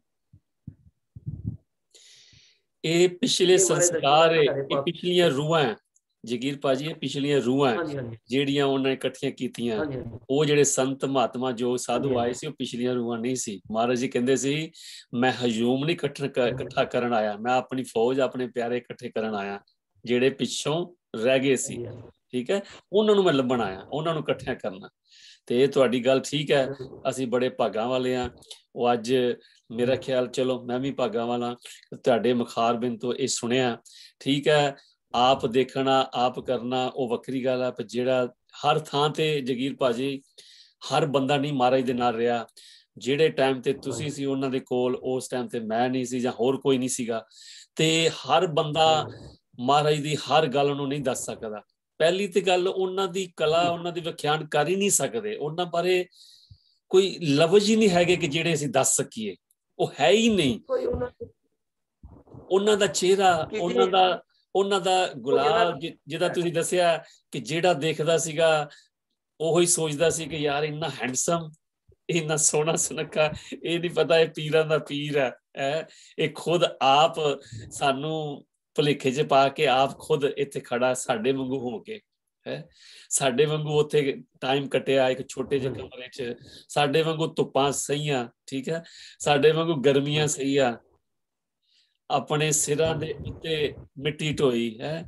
ਇਹ ਪਿਛਲੇ ਸੰਸਕਾਰ, ਇਹ ਪਿਛਲੀਆਂ ਰੂਹਾਂ ਜਗੀਰ ਭਾਜੀ, ਇਹ ਪਿਛਲੀਆਂ ਰੂਹਾਂ ਜਿਹੜੀਆਂ ਉਹਨਾਂ ਨੇ ਇਕੱਠੀਆਂ ਕੀਤੀਆਂ, ਉਹ ਜਿਹੜੇ ਸੰਤ ਮਹਾਤਮਾ ਜੋ ਸਾਧੂ ਆਏ ਸੀ ਉਹ ਪਿਛਲੀਆਂ ਰੂਹਾਂ ਨਹੀਂ ਸੀ। ਮਹਾਰਾਜ ਜੀ ਕਹਿੰਦੇ ਸੀ ਮੈਂ ਹਜੂਮ ਨਹੀਂ ਇਕੱਠਾ ਇਕੱਠਾ ਕਰਨ ਆਇਆ, ਮੈਂ ਆਪਣੀ ਫੌਜ ਆਪਣੇ ਪਿਆਰੇ ਇਕੱਠੇ ਕਰਨ ਆਇਆ ਜਿਹੜੇ ਪਿੱਛੋਂ ਰਹਿ ਗਏ ਸੀ। ਠੀਕ ਹੈ, ਉਹਨਾਂ ਨੂੰ ਮੈਂ ਲੱਭਣ ਆਇਆ, ਉਹਨਾਂ ਨੂੰ ਇਕੱਠਿਆਂ ਕਰਨਾ। ਤੇ ਇਹ ਤੁਹਾਡੀ ਗੱਲ ਠੀਕ ਹੈ, ਅਸੀਂ ਬੜੇ ਭਾਗਾਂ ਵਾਲੇ ਹਾਂ। ਉਹ ਅੱਜ ਮੇਰਾ ਖਿਆਲ, ਚਲੋ ਮੈਂ ਵੀ ਭਾਗਾਂ ਵਾਲਾ, ਤੁਹਾਡੇ ਮੁਖਾਰਬਿੰਦ ਤੋਂ ਇਹ ਸੁਣਿਆ। ਠੀਕ ਹੈ, ਆਪ ਦੇਖਣਾ ਆਪ ਕਰਨਾ ਉਹ ਵੱਖਰੀ ਗੱਲ ਹੈ, ਪਰ ਜਿਹੜਾ ਹਰ ਥਾਂ ਤੇ ਜਗੀਰ ਭਾਜੀ ਹਰ ਬੰਦਾ ਨਹੀਂ ਮਹਾਰਾਜ ਦੇ ਨਾਲ ਰਿਹਾ। ਜਿਹੜੇ ਟਾਈਮ ਤੇ ਤੁਸੀਂ ਸੀ ਉਹਨਾਂ ਦੇ ਕੋਲ, ਉਸ ਟਾਈਮ ਤੇ ਮੈਂ ਨਹੀਂ ਸੀ ਜਾਂ ਹੋਰ ਕੋਈ ਨਹੀਂ ਸੀਗਾ। ਤੇ ਹਰ ਬੰਦਾ ਮਹਾਰਾਜ ਦੀ ਹਰ ਗੱਲ ਨੂੰ ਨਹੀਂ ਦੱਸ ਸਕਦਾ। ਪਹਿਲੀ ਤੇ ਗੱਲ, ਉਹਨਾਂ ਦੀ ਕਲਾ, ਉਹਨਾਂ ਦੀ ਵਿਖਿਆਨ ਕਰ ਹੀ ਨਹੀਂ ਸਕਦੇ। ਉਹਨਾਂ ਬਾਰੇ ਕੋਈ ਲਫ਼ਜ਼ ਹੀ ਨਹੀਂ ਹੈਗੇ ਕਿ ਜਿਹੜੇ ਅਸੀਂ ਦੱਸ ਸਕੀਏ, ਉਹ ਹੈ ਹੀ ਨਹੀਂ। ਉਹਨਾਂ ਦਾ ਚਿਹਰਾ, ਉਹਨਾਂ ਦਾ ਉਹਨਾਂ ਦਾ ਗੁਲਾਬ, ਜਿਹਦਾ ਤੁਸੀਂ ਦੱਸਿਆ ਕਿ ਜਿਹੜਾ ਦੇਖਦਾ ਸੀਗਾ ਉਹੀ ਸੋਚਦਾ ਸੀ ਕਿ ਯਾਰ ਇੰਨਾ ਹੈਂਡਸਮ, ਇੰਨਾ ਸੋਹਣਾ ਸੁਨੱਖਾ, ਇਹ ਨਹੀਂ ਪਤਾ ਇਹ ਪੀਰਾਂ ਦਾ ਪੀਰ ਹੈ। ਇਹ ਖੁਦ ਆਪ ਸਾਨੂੰ ਭੁਲੇਖੇ 'ਚ ਪਾ ਕੇ ਆਪ ਖੁਦ ਇੱਥੇ ਖੜਾ, ਸਾਡੇ ਵਾਂਗੂ ਹੋ ਕੇ ਹੈ, ਸਾਡੇ ਵਾਂਗੂ ਉੱਥੇ ਟਾਈਮ ਕੱਟਿਆ ਇੱਕ ਛੋਟੇ ਜਿਹੇ ਕਮਰੇ 'ਚ, ਸਾਡੇ ਵਾਂਗੂ ਧੁੱਪਾਂ ਸਹੀਆਂ, ਠੀਕ ਹੈ, ਸਾਡੇ ਵਾਂਗੂ ਗਰਮੀਆਂ ਸਹੀਆਂ, ਆਪਣੇ ਸਿਰਾਂ ਦੇ ਉੱਤੇ ਮਿੱਟੀ ਢੋਈ ਹੈ।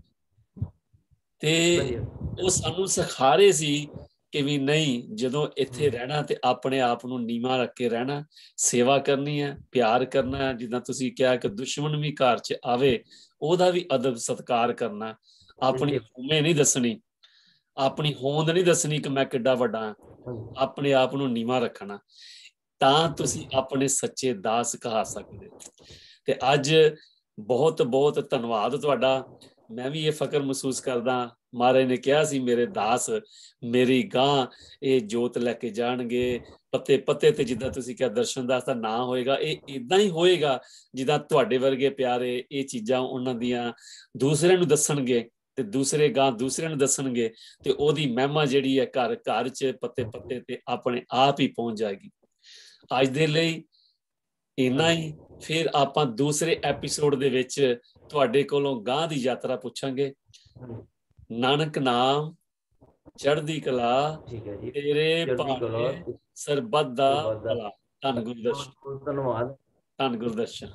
ਤੇ ਉਹ ਸਾਨੂੰ ਸਿਖਾ ਰਹੇ ਸੀ ਕਿ ਵੀ ਨਹੀਂ, ਜਦੋਂ ਇੱਥੇ ਰਹਿਣਾ ਤੇ ਆਪਣੇ ਆਪ ਨੂੰ ਨੀਵਾਂ ਰੱਖ ਕੇ ਰਹਿਣਾ, ਸੇਵਾ ਕਰਨੀ ਹੈ, ਪਿਆਰ ਕਰਨਾ ਹੈ। ਜਿੱਦਾਂ ਤੁਸੀਂ ਕਿਹਾ ਕਿ ਦੁਸ਼ਮਣ ਵੀ ਘਰ 'ਚ ਆਵੇ ਉਹਦਾ ਵੀ ਅਦਬ ਸਤਿਕਾਰ ਕਰਨਾ, ਆਪਣੀ ਹਉਮੈ ਨਹੀਂ ਦੱਸਣੀ, ਆਪਣੀ ਹੋਂਦ ਨਹੀਂ ਦੱਸਣੀ ਕਿ ਮੈਂ ਕਿੱਡਾ ਵੱਡਾ ਹਾਂ, ਆਪਣੇ ਆਪ ਨੂੰ ਨੀਵਾਂ ਰੱਖਣਾ, ਤਾਂ ਤੁਸੀਂ ਆਪਣੇ ਸੱਚੇ ਦਾਸ ਕਹਾ ਸਕਦੇ। ਤੇ ਅੱਜ ਬਹੁਤ ਬਹੁਤ ਧੰਨਵਾਦ ਤੁਹਾਡਾ। ਮੈਂ ਵੀ ਇਹ ਫਕਰ ਮਹਿਸੂਸ ਕਰਦਾ, ਮਹਾਰਾਜ ਨੇ ਕਿਹਾ ਸੀ ਮੇਰੇ ਦਾਸ ਮੇਰੀ ਗਾਂ ਇਹ ਜੋਤ ਲੈ ਕੇ ਜਾਣਗੇ ਪੱਤੇ ਪੱਤੇ ਤੇ। ਜਿੱਦਾਂ ਤੁਸੀਂ ਕਿਹਾ ਦਰਸ਼ਨ ਦਾਸ ਦਾ ਨਾਂ ਹੋਏਗਾ, ਇਹ ਇਦਾਂ ਹੀ ਹੋਏਗਾ ਜਿੱਦਾਂ ਤੁਹਾਡੇ ਵਰਗੇ ਪਿਆਰੇ ਇਹ ਚੀਜ਼ਾਂ ਉਹਨਾਂ ਦੀਆਂ ਦੂਸਰਿਆਂ ਨੂੰ ਦੱਸਣਗੇ ਤੇ ਦੂਸਰੇ ਗਾਂ ਦੂਸਰਿਆਂ ਨੂੰ ਦੱਸਣਗੇ, ਤੇ ਉਹਦੀ ਮਹਿਮਾ ਜਿਹੜੀ ਹੈ ਘਰ ਘਰ 'ਚ ਪੱਤੇ ਪੱਤੇ ਤੇ ਆਪਣੇ ਆਪ ਹੀ ਪਹੁੰਚ ਜਾਏਗੀ। ਅੱਜ ਦੇ ਲਈ ਇੰਨਾ ਹੀ। ਫਿਰ ਆਪਾਂ ਦੂਸਰੇ ਐਪੀਸੋਡ ਦੇ ਵਿੱਚ ਤੁਹਾਡੇ ਕੋਲੋਂ ਗਾਂ ਦੀ ਯਾਤਰਾ ਪੁੱਛਾਂਗੇ। ਨਾਨਕ ਨਾਮ ਚੜ੍ਹਦੀ ਕਲਾ, ਤੇਰੇ ਭਾਣੇ ਸਰਬੱਤ ਦਾ ਭਲਾ। ਧੰਨ ਗੁਰਦਰਸ਼ਨ, ਧੰਨਵਾਦ, ਧੰਨ ਗੁਰਦਰਸ਼ਨ।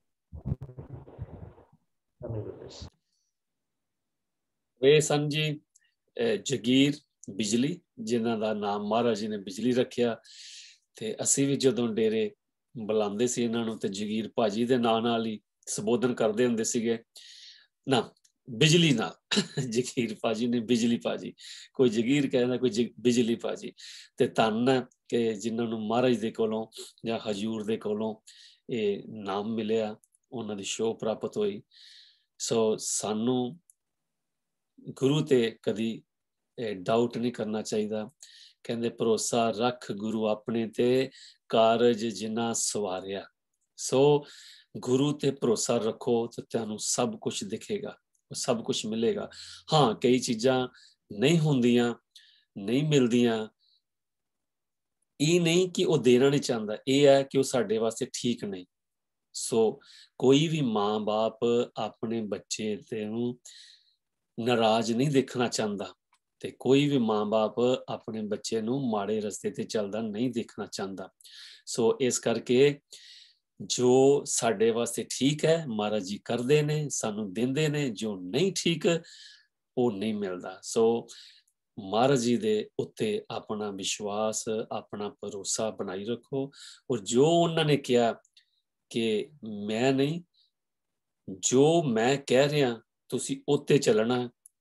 ਵੇ ਸਨ ਜੀ ਜਗੀਰ ਬਿਜਲੀ, ਜਿਨ੍ਹਾਂ ਦਾ ਨਾਮ ਮਹਾਰਾਜ ਜੀ ਨੇ ਬਿਜਲੀ ਰੱਖਿਆ। ਤੇ ਅਸੀਂ ਵੀ ਜਦੋਂ ਡੇਰੇ ਬੁਲਾਉਂਦੇ ਸੀ ਇਹਨਾਂ ਨੂੰ ਤੇ ਜਗੀਰ ਭਾਜੀ ਦੇ ਨਾਂ ਨਾਲ ਹੀ ਸੰਬੋਧਨ ਕਰਦੇ ਹੁੰਦੇ ਸੀਗੇ ਨਾ, ਬਿਜਲੀ ਨਾਲ। ਜਗੀਰ ਭਾਜੀ ਨੇ ਬਿਜਲੀ ਭਾਜੀ, ਕੋਈ ਜਗੀਰ ਕਹਿੰਦਾ, ਕੋਈ ਬਿਜਲੀ ਭਾਜੀ। ਤੇ ਧੰਨ ਹੈ ਕਿ ਜਿਨ੍ਹਾਂ ਨੂੰ ਮਹਾਰਾਜ ਦੇ ਕੋਲੋਂ ਜਾਂ ਹਜ਼ੂਰ ਦੇ ਕੋਲੋਂ ਇਹ ਨਾਮ ਮਿਲਿਆ, ਉਹਨਾਂ ਦੀ ਸ਼ੋਅ ਪ੍ਰਾਪਤ ਹੋਈ। ਸੋ ਸਾਨੂੰ ਗੁਰੂ ਤੇ ਕਦੀ ਡਾਊਟ ਨਹੀਂ ਕਰਨਾ ਚਾਹੀਦਾ। ਕਹਿੰਦੇ ਭਰੋਸਾ ਰੱਖ ਗੁਰੂ ਆਪਣੇ ਤੇ, ਕਾਰਜ ਜਿਨ੍ਹਾਂ ਸਵਾਰਿਆ। ਸੋ ਗੁਰੂ ਤੇ ਭਰੋਸਾ ਰੱਖੋ ਤੇ ਤੁਹਾਨੂੰ ਸਭ ਕੁਝ ਦਿਖੇਗਾ, ਸਭ ਕੁਝ ਮਿਲੇਗਾ। ਹਾਂ, ਕਈ ਚੀਜ਼ਾਂ ਨਹੀਂ ਹੁੰਦੀਆਂ, ਨਹੀਂ ਮਿਲਦੀਆਂ, ਇਹ ਨਹੀਂ ਕਿ ਉਹ ਦੇਣਾ ਨਹੀਂ ਚਾਹੁੰਦਾ, ਇਹ ਹੈ ਕਿ ਉਹ ਸਾਡੇ ਵਾਸਤੇ ਠੀਕ ਨਹੀਂ। ਸੋ ਕੋਈ ਵੀ ਮਾਂ ਬਾਪ ਆਪਣੇ ਬੱਚੇ ਤੇ ਨੂੰ ਨਾਰਾਜ਼ ਨਹੀਂ ਦੇਖਣਾ ਚਾਹੁੰਦਾ, ਤੇ ਕੋਈ ਵੀ ਮਾਂ ਬਾਪ ਆਪਣੇ ਬੱਚੇ ਨੂੰ ਮਾੜੇ ਰਸਤੇ ਤੇ ਚੱਲਦਾ ਨਹੀਂ ਦੇਖਣਾ ਚਾਹੁੰਦਾ। ਸੋ ਇਸ ਕਰਕੇ ਜੋ ਸਾਡੇ ਵਾਸਤੇ ਠੀਕ ਹੈ ਮਹਾਰਾਜ ਜੀ ਕਰਦੇ ਨੇ, ਸਾਨੂੰ ਦਿੰਦੇ ਨੇ, ਜੋ ਨਹੀਂ ਠੀਕ ਉਹ ਨਹੀਂ ਮਿਲਦਾ। ਸੋ ਮਹਾਰਾਜ ਜੀ ਦੇ ਉੱਤੇ ਆਪਣਾ ਵਿਸ਼ਵਾਸ, ਆਪਣਾ ਭਰੋਸਾ ਬਣਾਈ ਰੱਖੋ। ਔਰ ਜੋ ਉਹਨਾਂ ਨੇ ਕਿਹਾ ਕਿ ਮੈਂ ਨਹੀਂ, ਜੋ ਮੈਂ ਕਹਿ ਰਿਹਾ ਤੁਸੀਂ ਉੱਤੇ ਚੱਲਣਾ,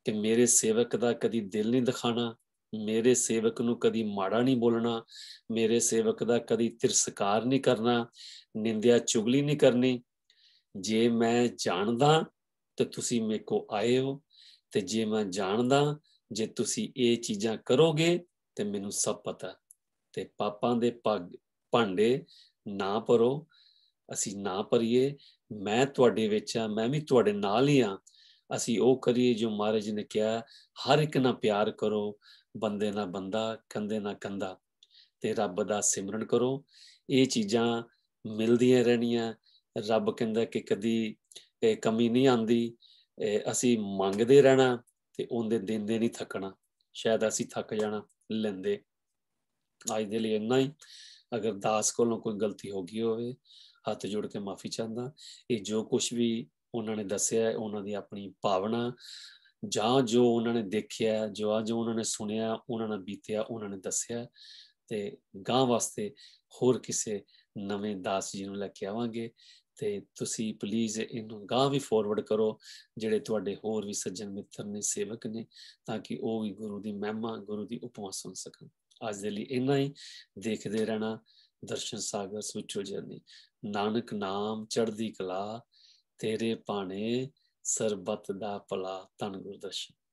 कि मेरे सेवक का कदी दिल नहीं दिखाना, मेरे सेवक नूं कदी माड़ा नहीं बोलना, मेरे सेवक का कदी तिरस्कार नहीं करना, निंदिया चुगली नहीं करनी। जे मैं जानदा तो तुसी मेरे को आए हो, ते जे मैं जानदा जे तुसी ये चीज़ां करोगे ते मैनू सब पता। ते पापां दे पग भांडे ना भरो, असी ना भरीए। मैं तुहाडे विच आ, मैं भी तुहाडे नाल ही आ। असी ओ करिए जो महाराज ने कहा, हर एक ना प्यार करो, बंदे ना बंदा, कंधे ना कंधा, ते रब दा सिमरन करो। ये चीज़ां मिलदियां रहनियां। रब कहंदा कि कदी ए कमी नहीं आंदी। ए असी मंगदे रहना ते उहदे देंदे नहीं थकना। शायद असी थक जाना लेंदे। अज दे लई इन्ना ही। अगर दास कोलों कोई गलती हो गई होवे, हथ जोड़ के माफ़ी चाहता। ये जो कुछ भी उन्होंने दसिया है, उन्होंने अपनी भावना जां जो उन्होंने देखिया, जो जो उन्होंने सुनिया, उन्होंने बीतिया, उन्होंने दसिया। ते गां वास्ते होर किसे नवें दास जी नूं लैके आवांगे। ते तुसी प्लीज़ इनू गां भी फॉरवर्ड करो, जिहड़े तुहाडे होर भी सज्जन मित्र ने, सेवक ने, ताकि वो भी गुरु की महिमा, गुरु की उपमा सुन सकन। अज दे लई इन्ना ही। देखते रहना दर्शन सागर स्पिरिचुअल जर्नी। नानक नाम चढ़दी कला, तेरे भाने सरबत दा भला। धन गुरदर्शन।